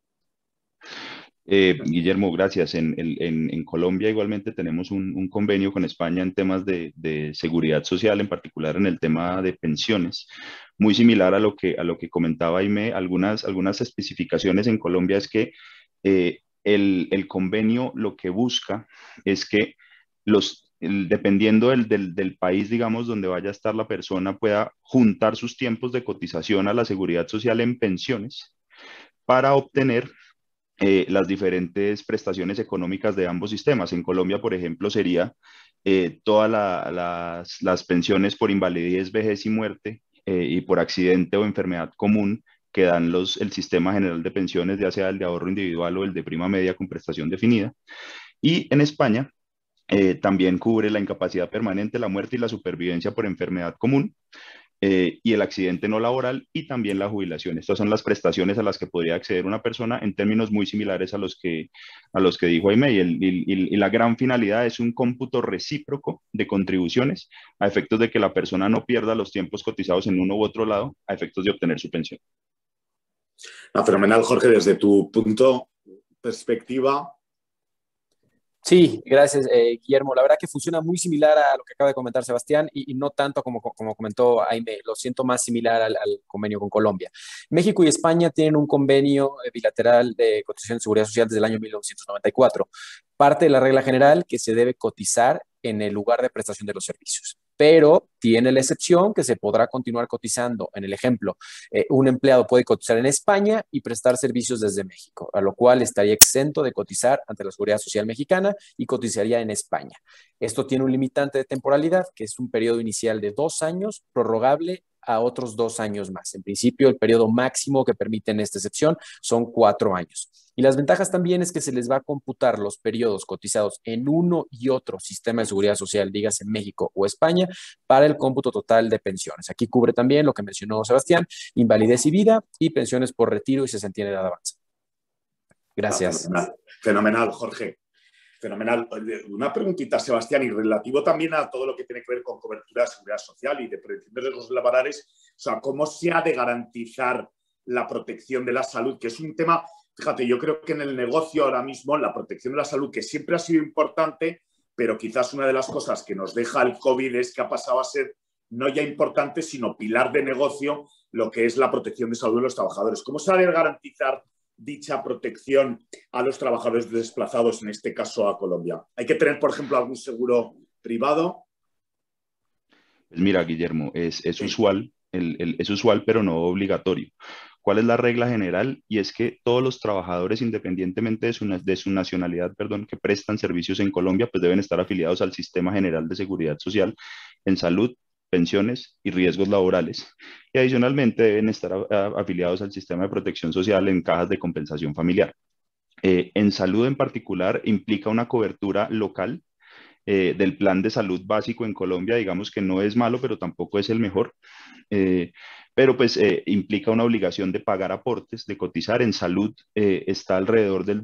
Guillermo, gracias. En Colombia igualmente tenemos un convenio con España en temas de seguridad social, en particular en el tema de pensiones, muy similar a lo que comentaba Aimé. Algunas especificaciones en Colombia es que el convenio lo que busca es que dependiendo del país, digamos, donde vaya a estar la persona, pueda juntar sus tiempos de cotización a la seguridad social en pensiones para obtener las diferentes prestaciones económicas de ambos sistemas. En Colombia, por ejemplo, sería todas las pensiones por invalidez, vejez y muerte y por accidente o enfermedad común que dan el Sistema General de Pensiones, ya sea el de ahorro individual o el de prima media con prestación definida. Y en España también cubre la incapacidad permanente, la muerte y la supervivencia por enfermedad común. y el accidente no laboral y también la jubilación. Estas son las prestaciones a las que podría acceder una persona en términos muy similares a los que dijo Jaime, y la gran finalidad es un cómputo recíproco de contribuciones a efectos de que la persona no pierda los tiempos cotizados en uno u otro lado a efectos de obtener su pensión. Fenomenal, Jorge, desde tu perspectiva. Sí, gracias, Guillermo. La verdad que funciona muy similar a lo que acaba de comentar Sebastián y no tanto como comentó Jaime. Lo siento más similar al convenio con Colombia. México y España tienen un convenio bilateral de cotización de seguridad social desde el año 1994. Parte de la regla general que se debe cotizar en el lugar de prestación de los servicios, pero tiene la excepción que se podrá continuar cotizando. En el ejemplo, un empleado puede cotizar en España y prestar servicios desde México, a lo cual estaría exento de cotizar ante la Seguridad Social Mexicana y cotizaría en España. Esto tiene un limitante de temporalidad, que es un periodo inicial de 2 años, prorrogable a otros 2 años más. En principio, el periodo máximo que permiten esta excepción son 4 años. Y las ventajas también es que se les va a computar los periodos cotizados en uno y otro sistema de seguridad social, dígase México o España, para el cómputo total de pensiones. Aquí cubre también lo que mencionó Sebastián, invalidez y vida, y pensiones por retiro y cesantía en edad avanzada. Gracias. Fenomenal, Jorge. Fenomenal. Una preguntita, Sebastián, y relativo también a todo lo que tiene que ver con cobertura de seguridad social y de prevención de riesgos laborales. O sea, ¿cómo se ha de garantizar la protección de la salud? Que es un tema, fíjate, yo creo que en el negocio ahora mismo la protección de la salud, que siempre ha sido importante, pero quizás una de las cosas que nos deja el COVID es que ha pasado a ser no ya importante, sino pilar de negocio, lo que es la protección de salud de los trabajadores. ¿Cómo se ha de garantizar dicha protección a los trabajadores desplazados, en este caso a Colombia? ¿Hay que tener, por ejemplo, algún seguro privado? Pues mira, Guillermo, es usual, es usual, pero no obligatorio. ¿Cuál es la regla general? Y es que todos los trabajadores, independientemente de su nacionalidad, perdón, que prestan servicios en Colombia, pues deben estar afiliados al Sistema General de Seguridad Social en salud, pensiones y riesgos laborales. Y adicionalmente deben estar afiliados al sistema de protección social en cajas de compensación familiar. En salud en particular implica una cobertura local del plan de salud básico en Colombia, digamos que no es malo, pero tampoco es el mejor. Pero pues implica una obligación de pagar aportes, de cotizar. En salud está alrededor del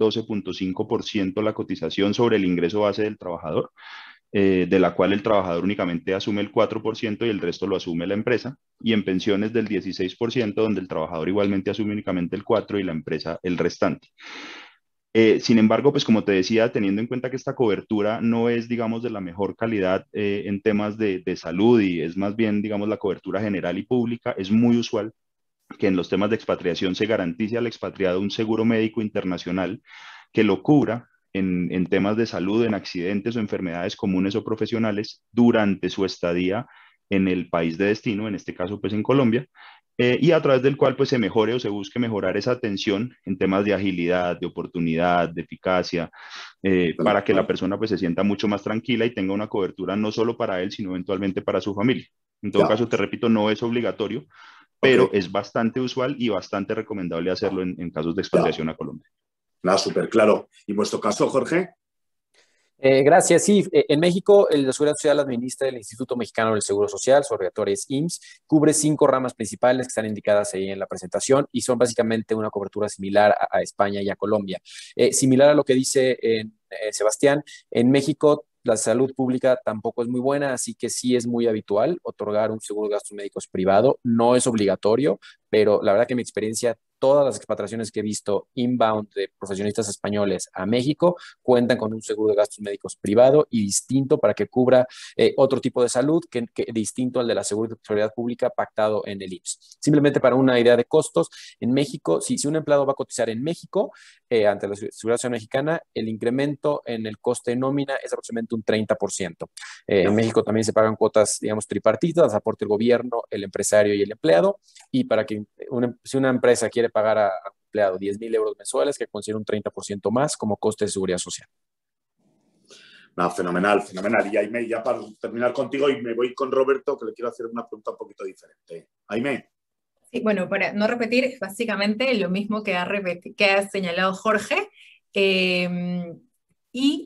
12.5% la cotización sobre el ingreso base del trabajador, de la cual el trabajador únicamente asume el 4% y el resto lo asume la empresa, y en pensiones del 16%, donde el trabajador igualmente asume únicamente el 4% y la empresa el restante. Sin embargo, pues como te decía, teniendo en cuenta que esta cobertura no es, digamos, de la mejor calidad en temas de salud y es más bien, digamos, la cobertura general y pública, es muy usual que en los temas de expatriación se garantice al expatriado un seguro médico internacional que lo cubra en temas de salud, en accidentes o enfermedades comunes o profesionales durante su estadía en el país de destino, en este caso pues en Colombia, y a través del cual pues se mejore o se busque mejorar esa atención en temas de agilidad, de oportunidad, de eficacia, para que la persona pues se sienta mucho más tranquila y tenga una cobertura no solo para él, sino eventualmente para su familia. En todo caso, te repito, no es obligatorio, pero es bastante usual y bastante recomendable hacerlo en casos de expatriación a Colombia. Nada, súper claro. ¿Y en vuestro caso, Jorge? Gracias. Sí, en México la Seguridad Social administra el Instituto Mexicano del Seguro Social, su abreviatura es IMSS, cubre 5 ramas principales que están indicadas ahí en la presentación y son básicamente una cobertura similar a España y a Colombia. Similar a lo que dice Sebastián, en México la salud pública tampoco es muy buena, así que sí es muy habitual otorgar un seguro de gastos médicos privado. No es obligatorio, pero la verdad que en mi experiencia todas las expatriaciones que he visto inbound de profesionistas españoles a México cuentan con un seguro de gastos médicos privado y distinto para que cubra otro tipo de salud que distinto al de la seguridad pública pactado en el IMSS. Simplemente para una idea de costos, en México, si un empleado va a cotizar en México ante la Seguridad Social Mexicana, el incremento en el coste de nómina es aproximadamente un 30%. En México también se pagan cuotas, digamos, tripartitas, aporte el gobierno, el empresario y el empleado, y para que si una empresa quiere pagar a un empleado 10,000 euros mensuales, que considera un 30% más como coste de seguridad social. No, fenomenal, fenomenal. Y Jaime, ya para terminar contigo, y me voy con Roberto, que le quiero hacer una pregunta un poquito diferente. Jaime. Sí, bueno, para no repetir, básicamente lo mismo que ha señalado Jorge. Y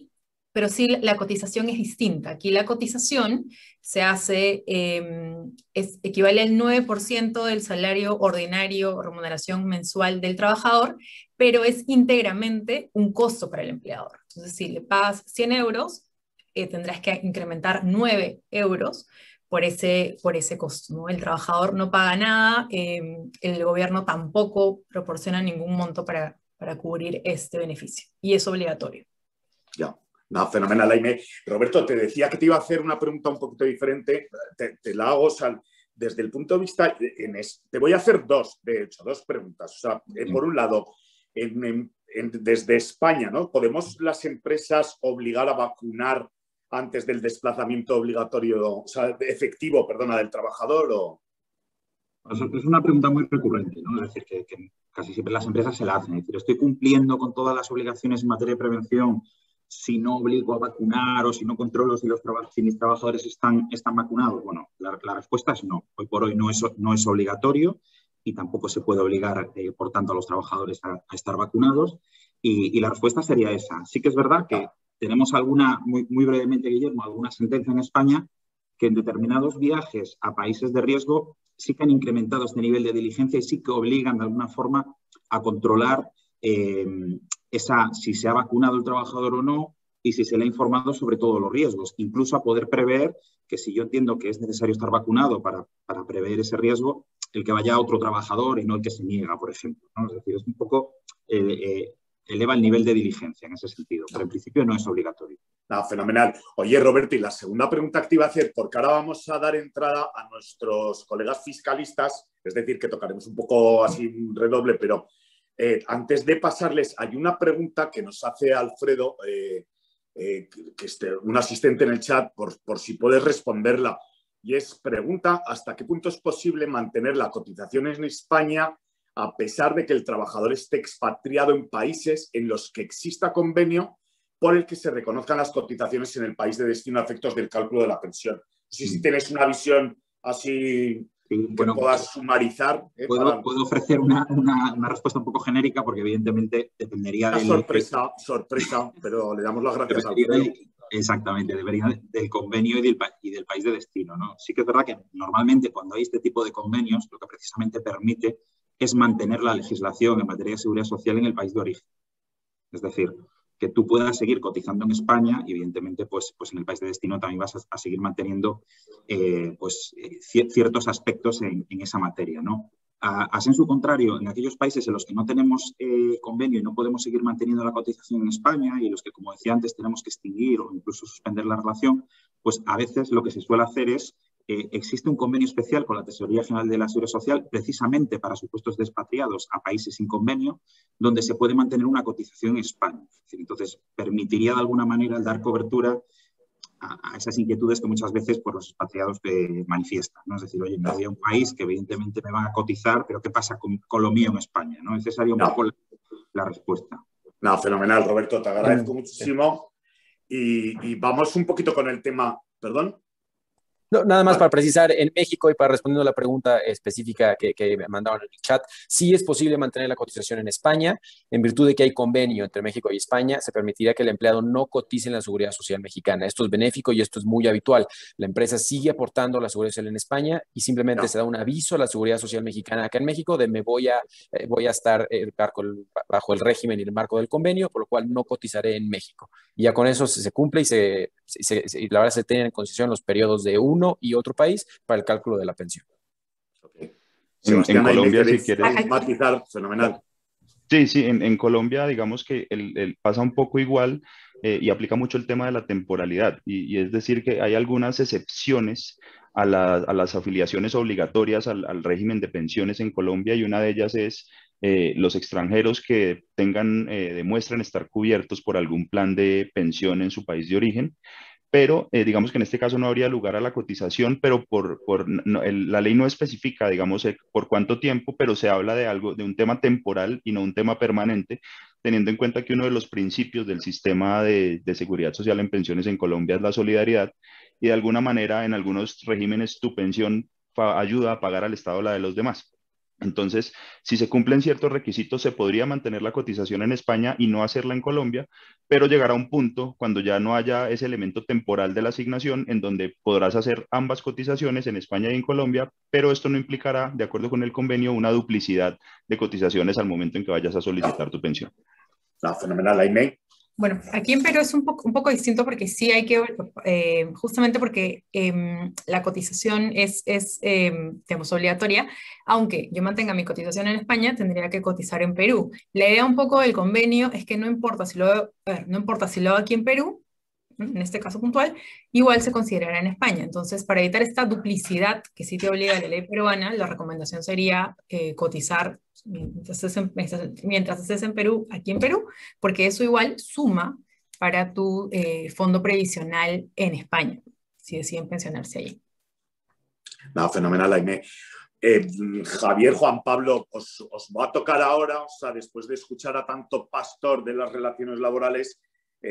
pero sí la cotización es distinta. Aquí la cotización se hace, equivale al 9% del salario ordinario o remuneración mensual del trabajador, pero es íntegramente un costo para el empleador. Entonces, si le pagas 100 euros, tendrás que incrementar 9 euros por ese costo, ¿no? El trabajador no paga nada, el gobierno tampoco proporciona ningún monto para cubrir este beneficio, y es obligatorio. Ya. No, fenomenal, Aimé. Roberto, te decía que te iba a hacer una pregunta un poquito diferente. Te la hago, o sea, desde el punto de vista... te voy a hacer dos preguntas. O sea, por un lado, desde España, ¿no? ¿Podemos las empresas obligar a vacunar antes del desplazamiento obligatorio, o sea, efectivo, perdona, del trabajador? O... Es una pregunta muy recurrente, ¿no? Es decir, que casi siempre las empresas se la hacen. Es decir, ¿estoy cumpliendo con todas las obligaciones en materia de prevención si no obligo a vacunar o si no controlo si mis trabajadores están vacunados? Bueno, la respuesta es no. Hoy por hoy no es obligatorio y tampoco se puede obligar, por tanto, a los trabajadores a estar vacunados. Y la respuesta sería esa. Sí que es verdad que tenemos muy brevemente, Guillermo, alguna sentencia en España que en determinados viajes a países de riesgo sí que han incrementado este nivel de diligencia y sí que obligan de alguna forma a controlar si se ha vacunado el trabajador o no y si se le ha informado sobre todos los riesgos, incluso a poder prever que si yo entiendo que es necesario estar vacunado para prever ese riesgo, el que vaya otro trabajador y no el que se niega, por ejemplo, ¿no? Es decir, es un poco, eleva el nivel de diligencia en ese sentido, pero en principio no es obligatorio. No, fenomenal. Oye, Roberto, y la segunda pregunta que te iba a hacer, porque ahora vamos a dar entrada a nuestros colegas fiscalistas, es decir, que tocaremos un poco así un redoble, pero antes de pasarles, hay una pregunta que nos hace Alfredo, un asistente en el chat, por si puedes responderla, y pregunta hasta qué punto es posible mantener la cotización en España a pesar de que el trabajador esté expatriado en países en los que exista convenio por el que se reconozcan las cotizaciones en el país de destino a efectos del cálculo de la pensión. No sé si tienes una visión así que puedas sumarizar. Puedo ofrecer una respuesta un poco genérica porque evidentemente dependería de... Sorpresa, pero le damos las gracias al Alfredo. Exactamente, debería del convenio y del país de destino, ¿no? Sí que es verdad que normalmente cuando hay este tipo de convenios lo que precisamente permite es mantener la legislación en materia de seguridad social en el país de origen. Es decir, que tú puedas seguir cotizando en España y evidentemente pues en el país de destino también vas a seguir manteniendo ciertos aspectos en esa materia, ¿no? A sensu contrario, en aquellos países en los que no tenemos convenio y no podemos seguir manteniendo la cotización en España y los que, como decía antes, tenemos que extinguir o incluso suspender la relación, pues a veces lo que se suele hacer es existe un convenio especial con la Tesorería General de la Seguridad Social precisamente para supuestos de expatriados a países sin convenio, donde se puede mantener una cotización en España. Es decir, entonces, permitiría de alguna manera dar cobertura a esas inquietudes que muchas veces por los expatriados manifiestan, ¿no? Es decir, oye, me voy a un país que evidentemente me van a cotizar, pero ¿qué pasa con lo mío en España? ¿No? Esa sería un poco la respuesta. No, fenomenal, Roberto, te agradezco muchísimo. Y vamos un poquito con el tema, ¿perdón? No, nada más para precisar, en México y para respondiendo a la pregunta específica que me mandaron en el chat, sí es posible mantener la cotización en España. En virtud de que hay convenio entre México y España, se permitiría que el empleado no cotice en la Seguridad Social mexicana. Esto es benéfico y esto es muy habitual. La empresa sigue aportando a la Seguridad Social en España y simplemente se da un aviso a la Seguridad Social mexicana acá en México de me voy a estar bajo el régimen y el marco del convenio, por lo cual no cotizaré en México. Y ya con eso se cumple y la verdad se tienen en consideración los periodos de uno y otro país para el cálculo de la pensión. Okay. En Colombia, si quieres matizar, fenomenal. Sí, en Colombia digamos que pasa un poco igual y aplica mucho el tema de la temporalidad y es decir que hay algunas excepciones a las afiliaciones obligatorias al régimen de pensiones en Colombia y una de ellas es los extranjeros que demuestran estar cubiertos por algún plan de pensión en su país de origen. Pero digamos que en este caso no habría lugar a la cotización, pero la ley no especifica, digamos, por cuánto tiempo, pero se habla de un tema temporal y no un tema permanente, teniendo en cuenta que uno de los principios del sistema de seguridad social en pensiones en Colombia es la solidaridad, y de alguna manera en algunos regímenes tu pensión ayuda a pagar al Estado la de los demás. Entonces, si se cumplen ciertos requisitos, se podría mantener la cotización en España y no hacerla en Colombia, pero llegará un punto cuando ya no haya ese elemento temporal de la asignación en donde podrás hacer ambas cotizaciones en España y en Colombia, pero esto no implicará, de acuerdo con el convenio, una duplicidad de cotizaciones al momento en que vayas a solicitar tu pensión. Fenomenal, Aimé. Bueno, aquí en Perú es un poco distinto porque sí hay que, justamente porque la cotización es digamos, obligatoria, aunque yo mantenga mi cotización en España, tendría que cotizar en Perú. La idea un poco del convenio es que no importa si no importa si lo hago aquí en Perú, en este caso puntual, igual se considerará en España. Entonces, para evitar esta duplicidad que sí te obliga la ley peruana, la recomendación sería cotizar mientras estés en Perú, aquí en Perú, porque eso igual suma para tu fondo previsional en España, si deciden pensionarse allí. Fenomenal, Aimé. Javier, Juan Pablo, os va a tocar ahora, o sea, después de escuchar a tanto pastor de las relaciones laborales,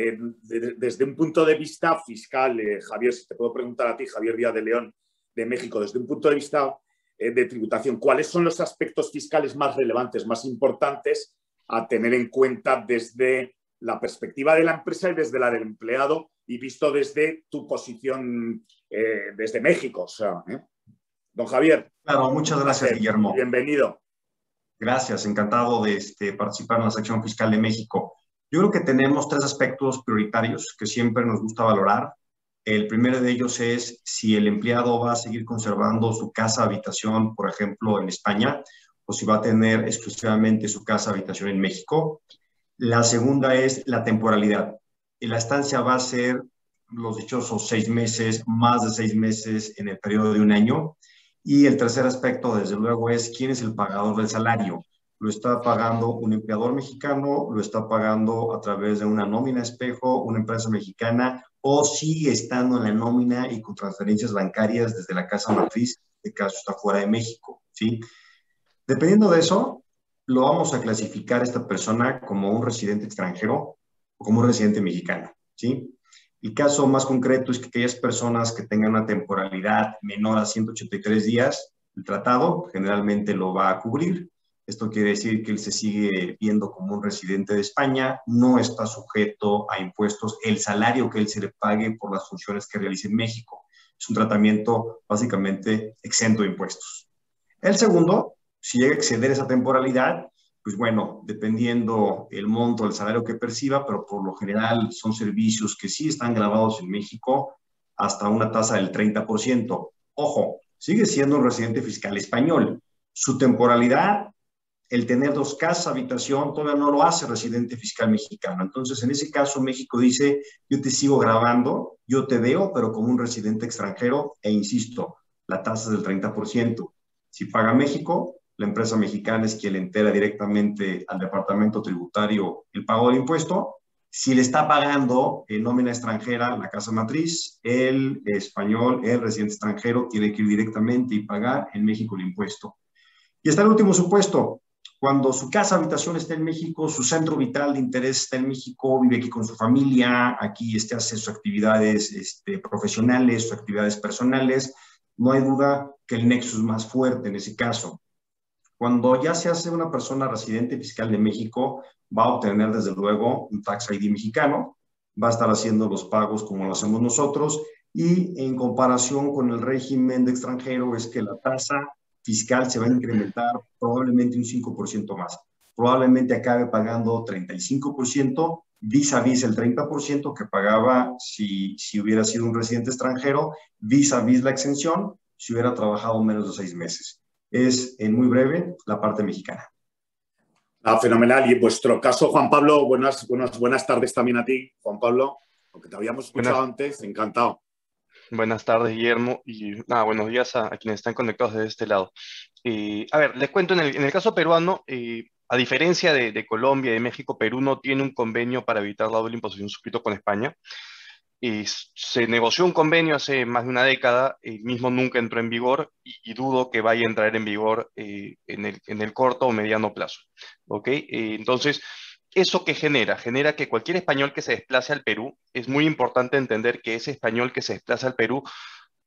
desde un punto de vista fiscal, Javier, si te puedo preguntar a ti, Javier Díaz de León, de México, desde un punto de vista de tributación, ¿cuáles son los aspectos fiscales más relevantes, más importantes a tener en cuenta desde la perspectiva de la empresa y desde la del empleado y visto desde tu posición desde México? O sea, Don Javier. Claro, muchas gracias, Guillermo. Bienvenido. Gracias, encantado de participar en la sección fiscal de México. Yo creo que tenemos 3 aspectos prioritarios que siempre nos gusta valorar. El primero de ellos es si el empleado va a seguir conservando su casa habitación, por ejemplo, en España, o si va a tener exclusivamente su casa habitación en México. La segunda es la temporalidad. La estancia va a ser los dichosos 6 meses, más de 6 meses en el periodo de un año. Y el tercer aspecto, desde luego, es quién es el pagador del salario. ¿Lo está pagando un empleador mexicano? ¿Lo está pagando a través de una nómina espejo, una empresa mexicana? ¿O sigue estando en la nómina y con transferencias bancarias desde la casa matriz, en caso está fuera de México? ¿Sí? Dependiendo de eso, lo vamos a clasificar a esta persona como un residente extranjero o como un residente mexicano. ¿Sí? El caso más concreto es que aquellas personas que tengan una temporalidad menor a 183 días, el tratado generalmente lo va a cubrir. Esto quiere decir que él se sigue viendo como un residente de España, no está sujeto a impuestos el salario que él se le pague por las funciones que realice en México. Es un tratamiento básicamente exento de impuestos. El segundo, si llega a exceder esa temporalidad, pues bueno, dependiendo el monto del salario que perciba, pero por lo general son servicios que sí están grabados en México hasta una tasa del 30%. Ojo, sigue siendo un residente fiscal español. Su temporalidad, el tener 2 casas, habitación, todavía no lo hace residente fiscal mexicano. Entonces, en ese caso, México dice, yo te sigo grabando, yo te veo, pero como un residente extranjero, e insisto, la tasa es del 30%. Si paga México, la empresa mexicana es quien le entera directamente al departamento tributario el pago del impuesto. Si le está pagando en nómina extranjera la casa matriz, el español, el residente extranjero, tiene que ir directamente y pagar en México el impuesto. Y está el último supuesto. Cuando su casa habitación está en México, su centro vital de interés está en México, vive aquí con su familia, aquí hace sus actividades profesionales, sus actividades personales, no hay duda que el nexo es más fuerte en ese caso. Cuando ya se hace una persona residente fiscal de México, va a obtener desde luego un Tax ID mexicano, va a estar haciendo los pagos como lo hacemos nosotros y en comparación con el régimen de extranjero es que la tasa fiscal se va a incrementar probablemente un 5% más. Probablemente acabe pagando 35% vis a vis el 30% que pagaba si hubiera sido un residente extranjero, vis a vis la exención si hubiera trabajado menos de 6 meses. Es, en muy breve, la parte mexicana. Fenomenal. Y en vuestro caso, Juan Pablo, buenas tardes también a ti, Juan Pablo, aunque te habíamos escuchado antes, encantado. Buenas tardes, Guillermo, y buenos días a quienes están conectados desde este lado. A ver, les cuento, en el caso peruano, a diferencia de Colombia y de México, Perú no tiene un convenio para evitar la doble imposición suscrito con España. Se negoció un convenio hace más de una década, el mismo nunca entró en vigor y dudo que vaya a entrar en vigor en el corto o mediano plazo. ¿Ok? Entonces, ¿eso qué genera? Genera que cualquier español que se desplace al Perú, es muy importante entender que ese español que se desplaza al Perú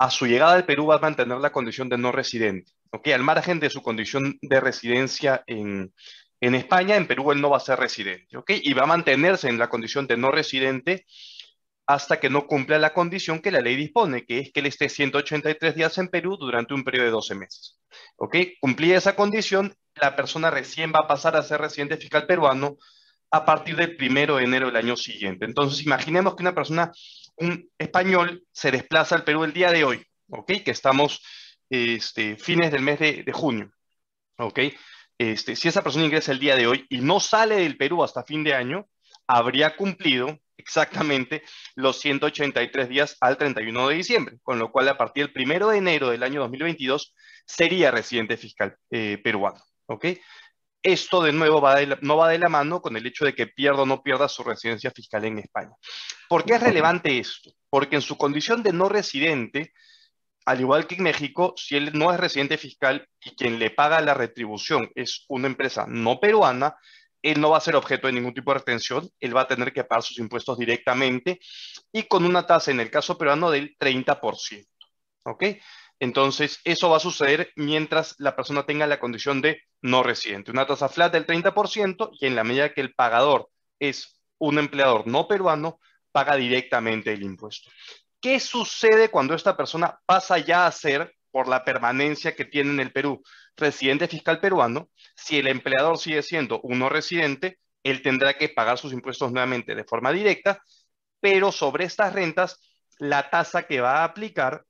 a su llegada al Perú va a mantener la condición de no residente. ¿Ok? Al margen de su condición de residencia en España, en Perú él no va a ser residente. ¿Ok? Y va a mantenerse en la condición de no residente hasta que no cumpla la condición que la ley dispone, que es que él esté 183 días en Perú durante un periodo de 12 meses. ¿Ok? Cumplida esa condición, la persona recién va a pasar a ser residente fiscal peruano a partir del 1 de enero del año siguiente. Entonces, imaginemos que una persona, un español, se desplaza al Perú el día de hoy, ¿ok? Que estamos fines del mes de junio, ¿ok? Si esa persona ingresa el día de hoy y no sale del Perú hasta fin de año, habría cumplido exactamente los 183 días al 31 de diciembre, con lo cual a partir del 1 de enero del año 2022 sería residente fiscal peruano, ¿ok? Esto de nuevo no va de la mano con el hecho de que pierda o no pierda su residencia fiscal en España. ¿Por qué es relevante esto? Porque en su condición de no residente, al igual que en México, si él no es residente fiscal y quien le paga la retribución es una empresa no peruana, él no va a ser objeto de ningún tipo de retención, él va a tener que pagar sus impuestos directamente y con una tasa en el caso peruano del 30%. ¿Ok? Entonces, eso va a suceder mientras la persona tenga la condición de no residente. Una tasa flat del 30% y en la medida que el pagador es un empleador no peruano, paga directamente el impuesto. ¿Qué sucede cuando esta persona pasa ya a ser, por la permanencia que tiene en el Perú, residente fiscal peruano? Si el empleador sigue siendo un no residente, él tendrá que pagar sus impuestos nuevamente de forma directa, pero sobre estas rentas, la tasa que va a aplicar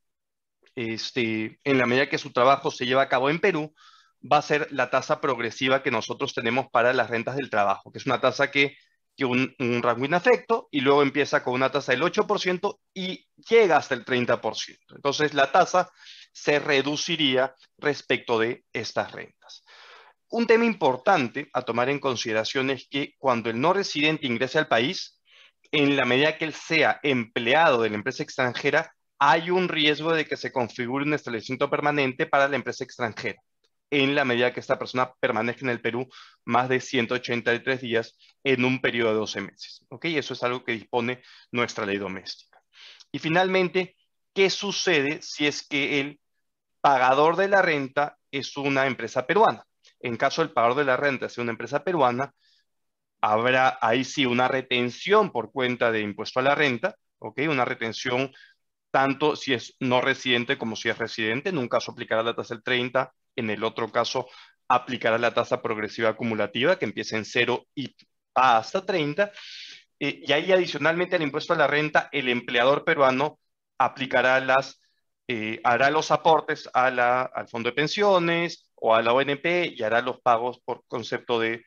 en la medida que su trabajo se lleva a cabo en Perú, va a ser la tasa progresiva que nosotros tenemos para las rentas del trabajo, que es una tasa que un rango inafecto y luego empieza con una tasa del 8% y llega hasta el 30%. Entonces la tasa se reduciría respecto de estas rentas. Un tema importante a tomar en consideración es que cuando el no residente ingrese al país, en la medida que él sea empleado de la empresa extranjera, hay un riesgo de que se configure un establecimiento permanente para la empresa extranjera, en la medida que esta persona permanezca en el Perú más de 183 días en un periodo de 12 meses. ¿Ok? Eso es algo que dispone nuestra ley doméstica. Y finalmente, ¿qué sucede si es que el pagador de la renta es una empresa peruana? En caso del pagador de la renta sea una empresa peruana, habrá ahí sí una retención por cuenta de impuesto a la renta, ¿ok? Una retención tanto si es no residente como si es residente. En un caso aplicará la tasa del 30, en el otro caso aplicará la tasa progresiva acumulativa que empieza en 0 y va hasta 30. Y ahí adicionalmente al impuesto a la renta, el empleador peruano aplicará hará los aportes al fondo de pensiones o a la ONP y hará los pagos por concepto del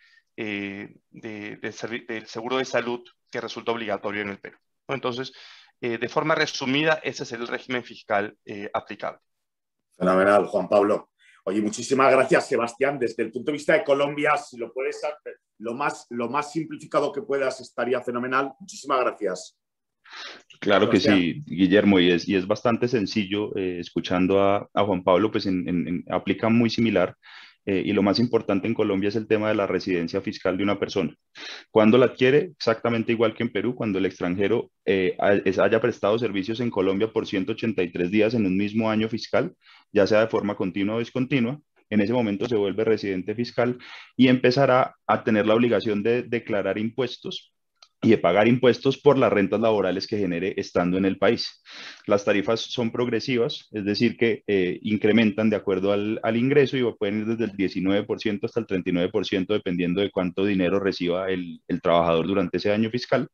seguro de salud que resulta obligatorio en el Perú, ¿no? Entonces, de forma resumida, ese es el régimen fiscal aplicable. Fenomenal, Juan Pablo. Oye, muchísimas gracias, Sebastián. Desde el punto de vista de Colombia, si lo puedes hacer lo más simplificado que puedas, estaría fenomenal. Muchísimas gracias. Claro que Sebastián. sí, Guillermo, y es bastante sencillo. Escuchando a Juan Pablo, pues aplica muy similar. Y lo más importante en Colombia es el tema de la residencia fiscal de una persona. ¿Cuándo la adquiere? Exactamente igual que en Perú, cuando el extranjero haya prestado servicios en Colombia por 183 días en un mismo año fiscal, ya sea de forma continua o discontinua. En ese momento se vuelve residente fiscal y empezará a tener la obligación de declarar impuestos y de pagar impuestos por las rentas laborales que genere estando en el país. Las tarifas son progresivas, es decir, que incrementan de acuerdo al ingreso y pueden ir desde el 19% hasta el 39%, dependiendo de cuánto dinero reciba el trabajador durante ese año fiscal.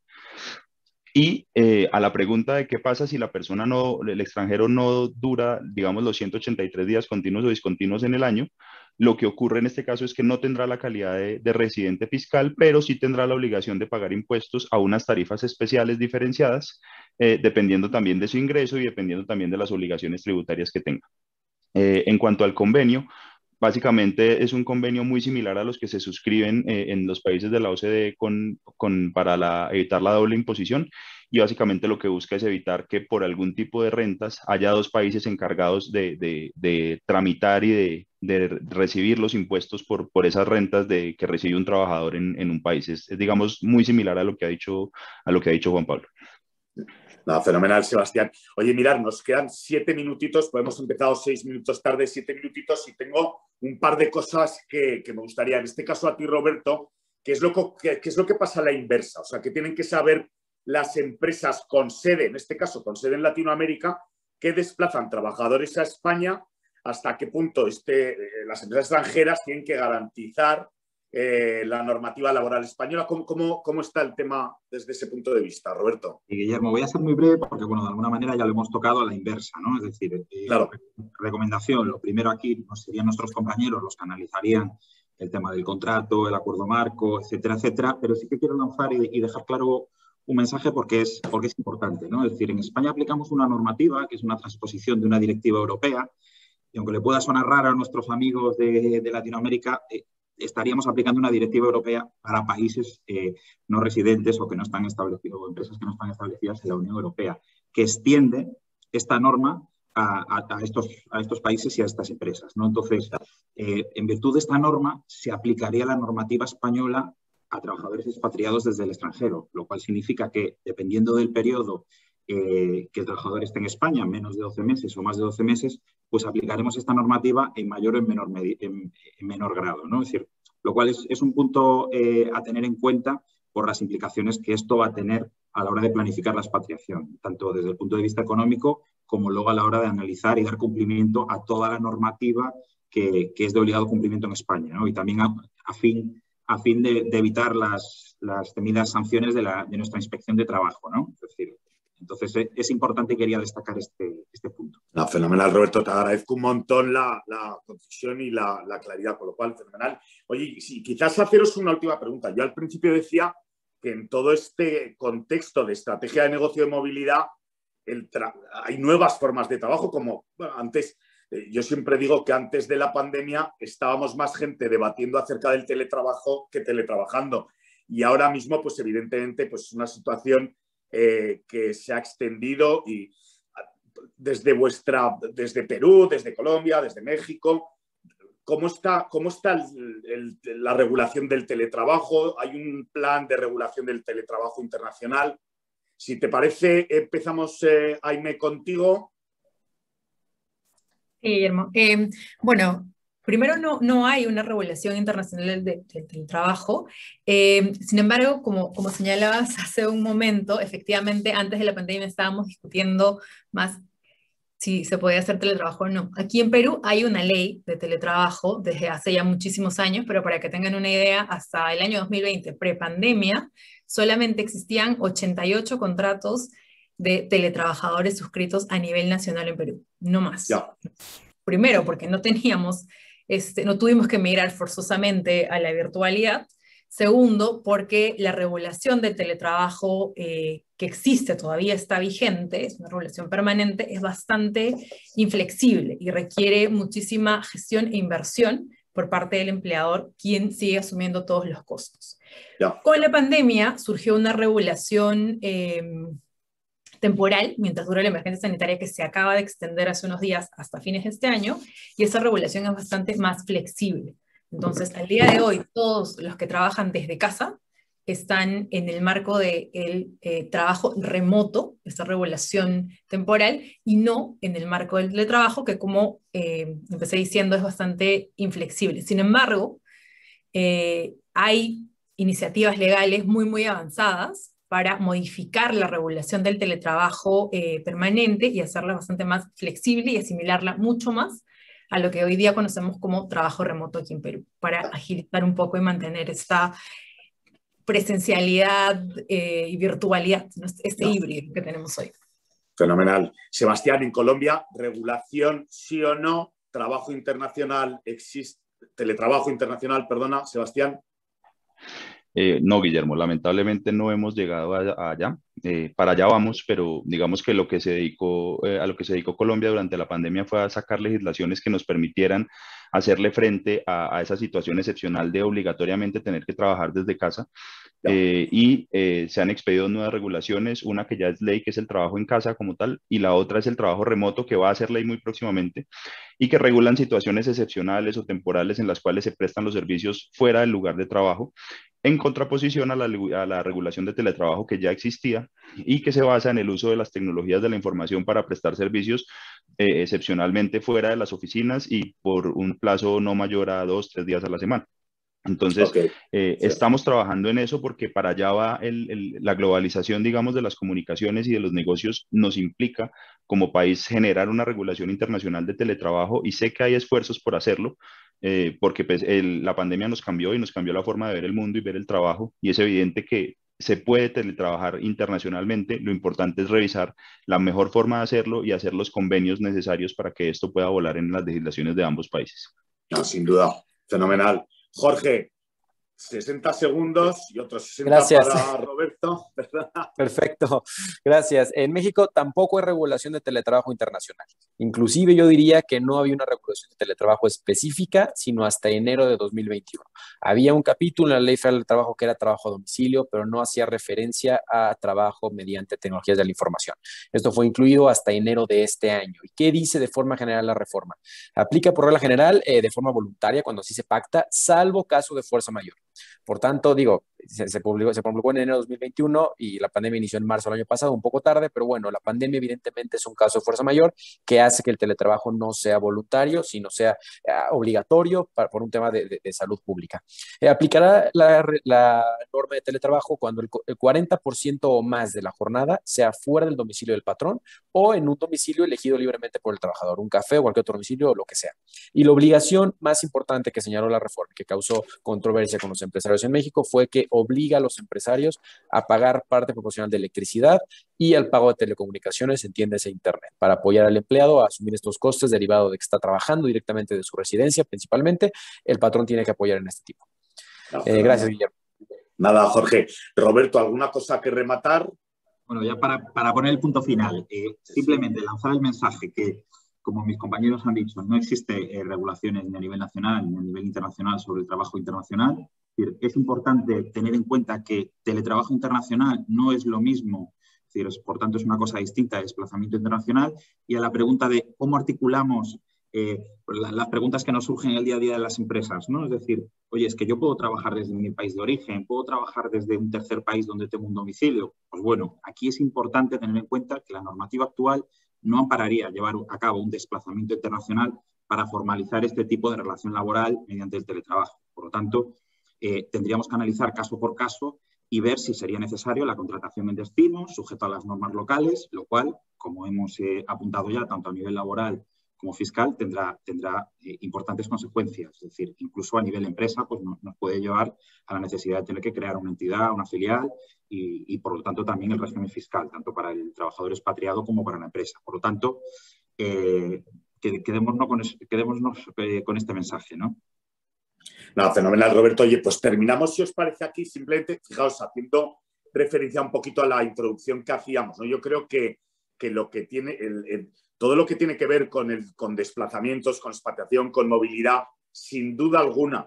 Y a la pregunta de qué pasa si el extranjero no dura, digamos, los 183 días continuos o discontinuos en el año, lo que ocurre en este caso es que no tendrá la calidad de residente fiscal, pero sí tendrá la obligación de pagar impuestos a unas tarifas especiales diferenciadas, dependiendo también de su ingreso y dependiendo también de las obligaciones tributarias que tenga. En cuanto al convenio, básicamente es un convenio muy similar a los que se suscriben en los países de la OCDE para evitar la doble imposición, y básicamente lo que busca es evitar que por algún tipo de rentas haya dos países encargados de tramitar y de recibir los impuestos por esas rentas que recibe un trabajador en un país. Es, digamos, muy similar a lo que ha dicho Juan Pablo. Nada, fenomenal, Sebastián. Oye, mirad, nos quedan 7 minutitos, pues hemos empezado 6 minutos tarde, 7 minutitos, y tengo un par de cosas que me gustaría, en este caso a ti, Roberto, ¿qué es lo que pasa a la inversa? O sea, que tienen que saber las empresas con sede, en este caso con sede en Latinoamérica, que desplazan trabajadores a España, hasta qué punto las empresas extranjeras tienen que garantizar la normativa laboral española. ¿Cómo está el tema desde ese punto de vista, Roberto? Y Guillermo, voy a ser muy breve porque, bueno, de alguna manera ya lo hemos tocado a la inversa, ¿no? Es decir, claro. Recomendación, lo primero aquí serían nuestros compañeros los que analizarían el tema del contrato, el acuerdo marco, etcétera, etcétera, pero sí que quiero lanzar y dejar claro un mensaje porque es importante, ¿no? Es decir, en España aplicamos una normativa que es una transposición de una directiva europea, y aunque le pueda sonar raro a nuestros amigos de Latinoamérica, estaríamos aplicando una directiva europea para países no residentes o que no están establecidos, o empresas que no están establecidas en la Unión Europea, que extiende esta norma a estos países y a estas empresas, ¿no? Entonces, en virtud de esta norma, se aplicaría la normativa española a trabajadores expatriados desde el extranjero, lo cual significa que, dependiendo del periodo que el trabajador esté en España, menos de 12 meses o más de 12 meses, pues aplicaremos esta normativa en mayor o en menor grado, ¿no? Es decir, lo cual es un punto a tener en cuenta por las implicaciones que esto va a tener a la hora de planificar la expatriación, tanto desde el punto de vista económico como luego a la hora de analizar y dar cumplimiento a toda la normativa que es de obligado cumplimiento en España, ¿no? Y también a fin de evitar las temidas sanciones de nuestra inspección de trabajo, ¿no? Es decir, entonces es importante y quería destacar este punto. No, fenomenal, Roberto. Te agradezco un montón la concisión y la claridad, con lo cual, fenomenal. Oye, sí, quizás haceros una última pregunta. Yo al principio decía que en todo este contexto de estrategia de negocio de movilidad hay nuevas formas de trabajo, como bueno, antes. Yo siempre digo que antes de la pandemia estábamos más gente debatiendo acerca del teletrabajo que teletrabajando. Y ahora mismo, pues evidentemente, pues es una situación que se ha extendido y desde Perú, desde Colombia, desde México. ¿Cómo está la regulación del teletrabajo? ¿Hay un plan de regulación del teletrabajo internacional? Si te parece, empezamos, Aimé, contigo. Sí, Guillermo. Bueno, primero no hay una regulación internacional del trabajo. Sin embargo, como señalabas hace un momento, efectivamente, antes de la pandemia estábamos discutiendo más si se podía hacer teletrabajo o no. Aquí en Perú hay una ley de teletrabajo desde hace ya muchísimos años, pero para que tengan una idea, hasta el año 2020, prepandemia, solamente existían 88 contratos de teletrabajadores suscritos a nivel nacional en Perú, no más. Ya. Primero, porque no tuvimos que migrar forzosamente a la virtualidad. Segundo, porque la regulación del teletrabajo que existe todavía está vigente, es una regulación permanente, es bastante inflexible y requiere muchísima gestión e inversión por parte del empleador, quien sigue asumiendo todos los costos. Ya. Con la pandemia surgió una regulación temporal, mientras dura la emergencia sanitaria, que se acaba de extender hace unos días hasta fines de este año, y esa regulación es bastante más flexible. Entonces, al día de hoy, todos los que trabajan desde casa están en el marco del trabajo remoto, esa regulación temporal, y no en el marco del teletrabajo, que como empecé diciendo es bastante inflexible. Sin embargo, hay iniciativas legales muy avanzadas para modificar la regulación del teletrabajo permanente y hacerla bastante más flexible y asimilarla mucho más a lo que hoy día conocemos como trabajo remoto aquí en Perú, para agilizar un poco y mantener esta presencialidad y virtualidad, este híbrido que tenemos hoy. Fenomenal. Sebastián, en Colombia, regulación sí o no, trabajo internacional existe, teletrabajo internacional, perdona, Sebastián. No, Guillermo, lamentablemente no hemos llegado allá. Para allá vamos, pero digamos que a lo que se dedicó Colombia durante la pandemia fue a sacar legislaciones que nos permitieran hacerle frente a esa situación excepcional de obligatoriamente tener que trabajar desde casa. Se han expedido nuevas regulaciones, una que ya es ley, que es el trabajo en casa como tal, y la otra es el trabajo remoto, que va a ser ley muy próximamente, y que regulan situaciones excepcionales o temporales en las cuales se prestan los servicios fuera del lugar de trabajo. en contraposición a la regulación de teletrabajo que ya existía y que se basa en el uso de las tecnologías de la información para prestar servicios excepcionalmente fuera de las oficinas y por un plazo no mayor a 2 o 3 días a la semana. Entonces, Okay. estamos trabajando en eso porque para allá va la globalización, digamos, de las comunicaciones y de los negocios nos implica como país generar una regulación internacional de teletrabajo y sé que hay esfuerzos por hacerlo porque pues, la pandemia nos cambió y nos cambió la forma de ver el mundo y ver el trabajo y es evidente que se puede teletrabajar internacionalmente. Lo importante es revisar la mejor forma de hacerlo y hacer los convenios necesarios para que esto pueda volar en las legislaciones de ambos países. No, sin duda, fenomenal. Jorge, 60 segundos y otros 60 Gracias. para Roberto. Perfecto, gracias. En México tampoco hay regulación de teletrabajo internacional. Inclusive yo diría que no había una regulación de teletrabajo específica, sino hasta enero de 2021. Había un capítulo en la Ley Federal del Trabajo que era trabajo a domicilio, pero no hacía referencia a trabajo mediante tecnologías de la información. Esto fue incluido hasta enero de este año. ¿Y qué dice de forma general la reforma? Aplica por regla general de forma voluntaria cuando así se pacta, salvo caso de fuerza mayor. Por tanto, digo, se publicó en enero de 2021 y la pandemia inició en marzo del año pasado, un poco tarde, pero bueno, la pandemia evidentemente es un caso de fuerza mayor que hace que el teletrabajo no sea voluntario, sino sea obligatorio por un tema de salud pública. Aplicará la norma de teletrabajo cuando el 40% o más de la jornada sea fuera del domicilio del patrón o en un domicilio elegido libremente por el trabajador, un café o cualquier otro domicilio o lo que sea. Y la obligación más importante que señaló la reforma, que causó controversia con los empresarios en México, fue que obliga a los empresarios a pagar parte proporcional de electricidad y al pago de telecomunicaciones, entiéndese Internet, para apoyar al empleado a asumir estos costes derivados de que está trabajando directamente de su residencia, principalmente. El patrón tiene que apoyar en este tipo. No, gracias, Guillermo. Nada, Jorge. Roberto, ¿alguna cosa que rematar? Bueno, ya para poner el punto final, simplemente lanzar el mensaje que, como mis compañeros han dicho, no existe regulaciones ni a nivel nacional ni a nivel internacional sobre el trabajo internacional. Es importante tener en cuenta que teletrabajo internacional no es lo mismo, por tanto es una cosa distinta de desplazamiento internacional. Y a la pregunta de cómo articulamos las preguntas que nos surgen en el día a día de las empresas, ¿no? Es decir, oye, es que yo puedo trabajar desde mi país de origen, puedo trabajar desde un tercer país donde tengo un domicilio. Pues bueno, aquí es importante tener en cuenta que la normativa actual no ampararía llevar a cabo un desplazamiento internacional para formalizar este tipo de relación laboral mediante el teletrabajo. Por lo tanto, tendríamos que analizar caso por caso y ver si sería necesario la contratación en destino, sujeto a las normas locales, lo cual, como hemos apuntado ya, tanto a nivel laboral como fiscal, tendrá importantes consecuencias. Es decir, incluso a nivel empresa, pues nos puede llevar a la necesidad de tener que crear una entidad, una filial y por lo tanto, también el régimen fiscal, tanto para el trabajador expatriado como para la empresa. Por lo tanto, quedémonos con este mensaje, ¿no? Nada, fenomenal, Roberto. Oye, pues terminamos, si os parece, aquí simplemente, fijaos, haciendo referencia un poquito a la introducción que hacíamos, ¿no? Yo creo que lo que tiene todo lo que tiene que ver con desplazamientos, con expatriación, con movilidad, sin duda alguna,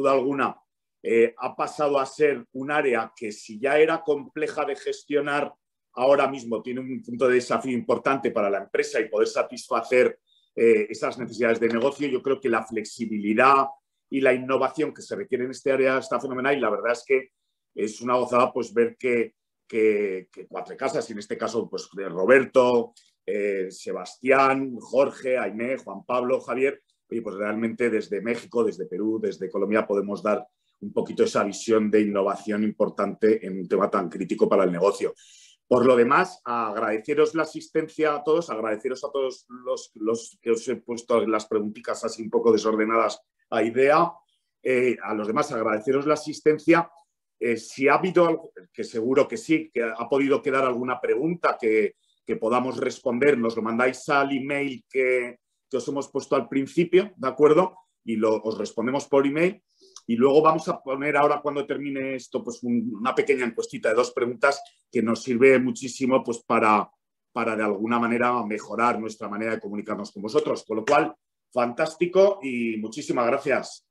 ha pasado a ser un área que, si ya era compleja de gestionar, ahora mismo tiene un punto de desafío importante para la empresa y poder satisfacer esas necesidades de negocio. Yo creo que la flexibilidad y la innovación que se requiere en este área está fenomenal y la verdad es que es una gozada pues ver que Cuatro Casas, y en este caso pues de Roberto, Sebastián, Jorge, Aimé, Juan Pablo, Javier, y pues realmente desde México, desde Perú, desde Colombia podemos dar un poquito esa visión de innovación importante en un tema tan crítico para el negocio. Por lo demás, agradeceros la asistencia a todos, agradeceros a todos los que os he puesto las preguntitas así un poco desordenadas a idea, a los demás agradeceros la asistencia. Si ha habido algo, que seguro que sí, que ha podido quedar alguna pregunta que podamos responder, nos lo mandáis al email que os hemos puesto al principio, ¿de acuerdo? Y os respondemos por email. Y luego vamos a poner ahora, cuando termine esto, pues una pequeña encuestita de 2 preguntas que nos sirve muchísimo pues, para de alguna manera mejorar nuestra manera de comunicarnos con vosotros. Con lo cual, fantástico y muchísimas gracias.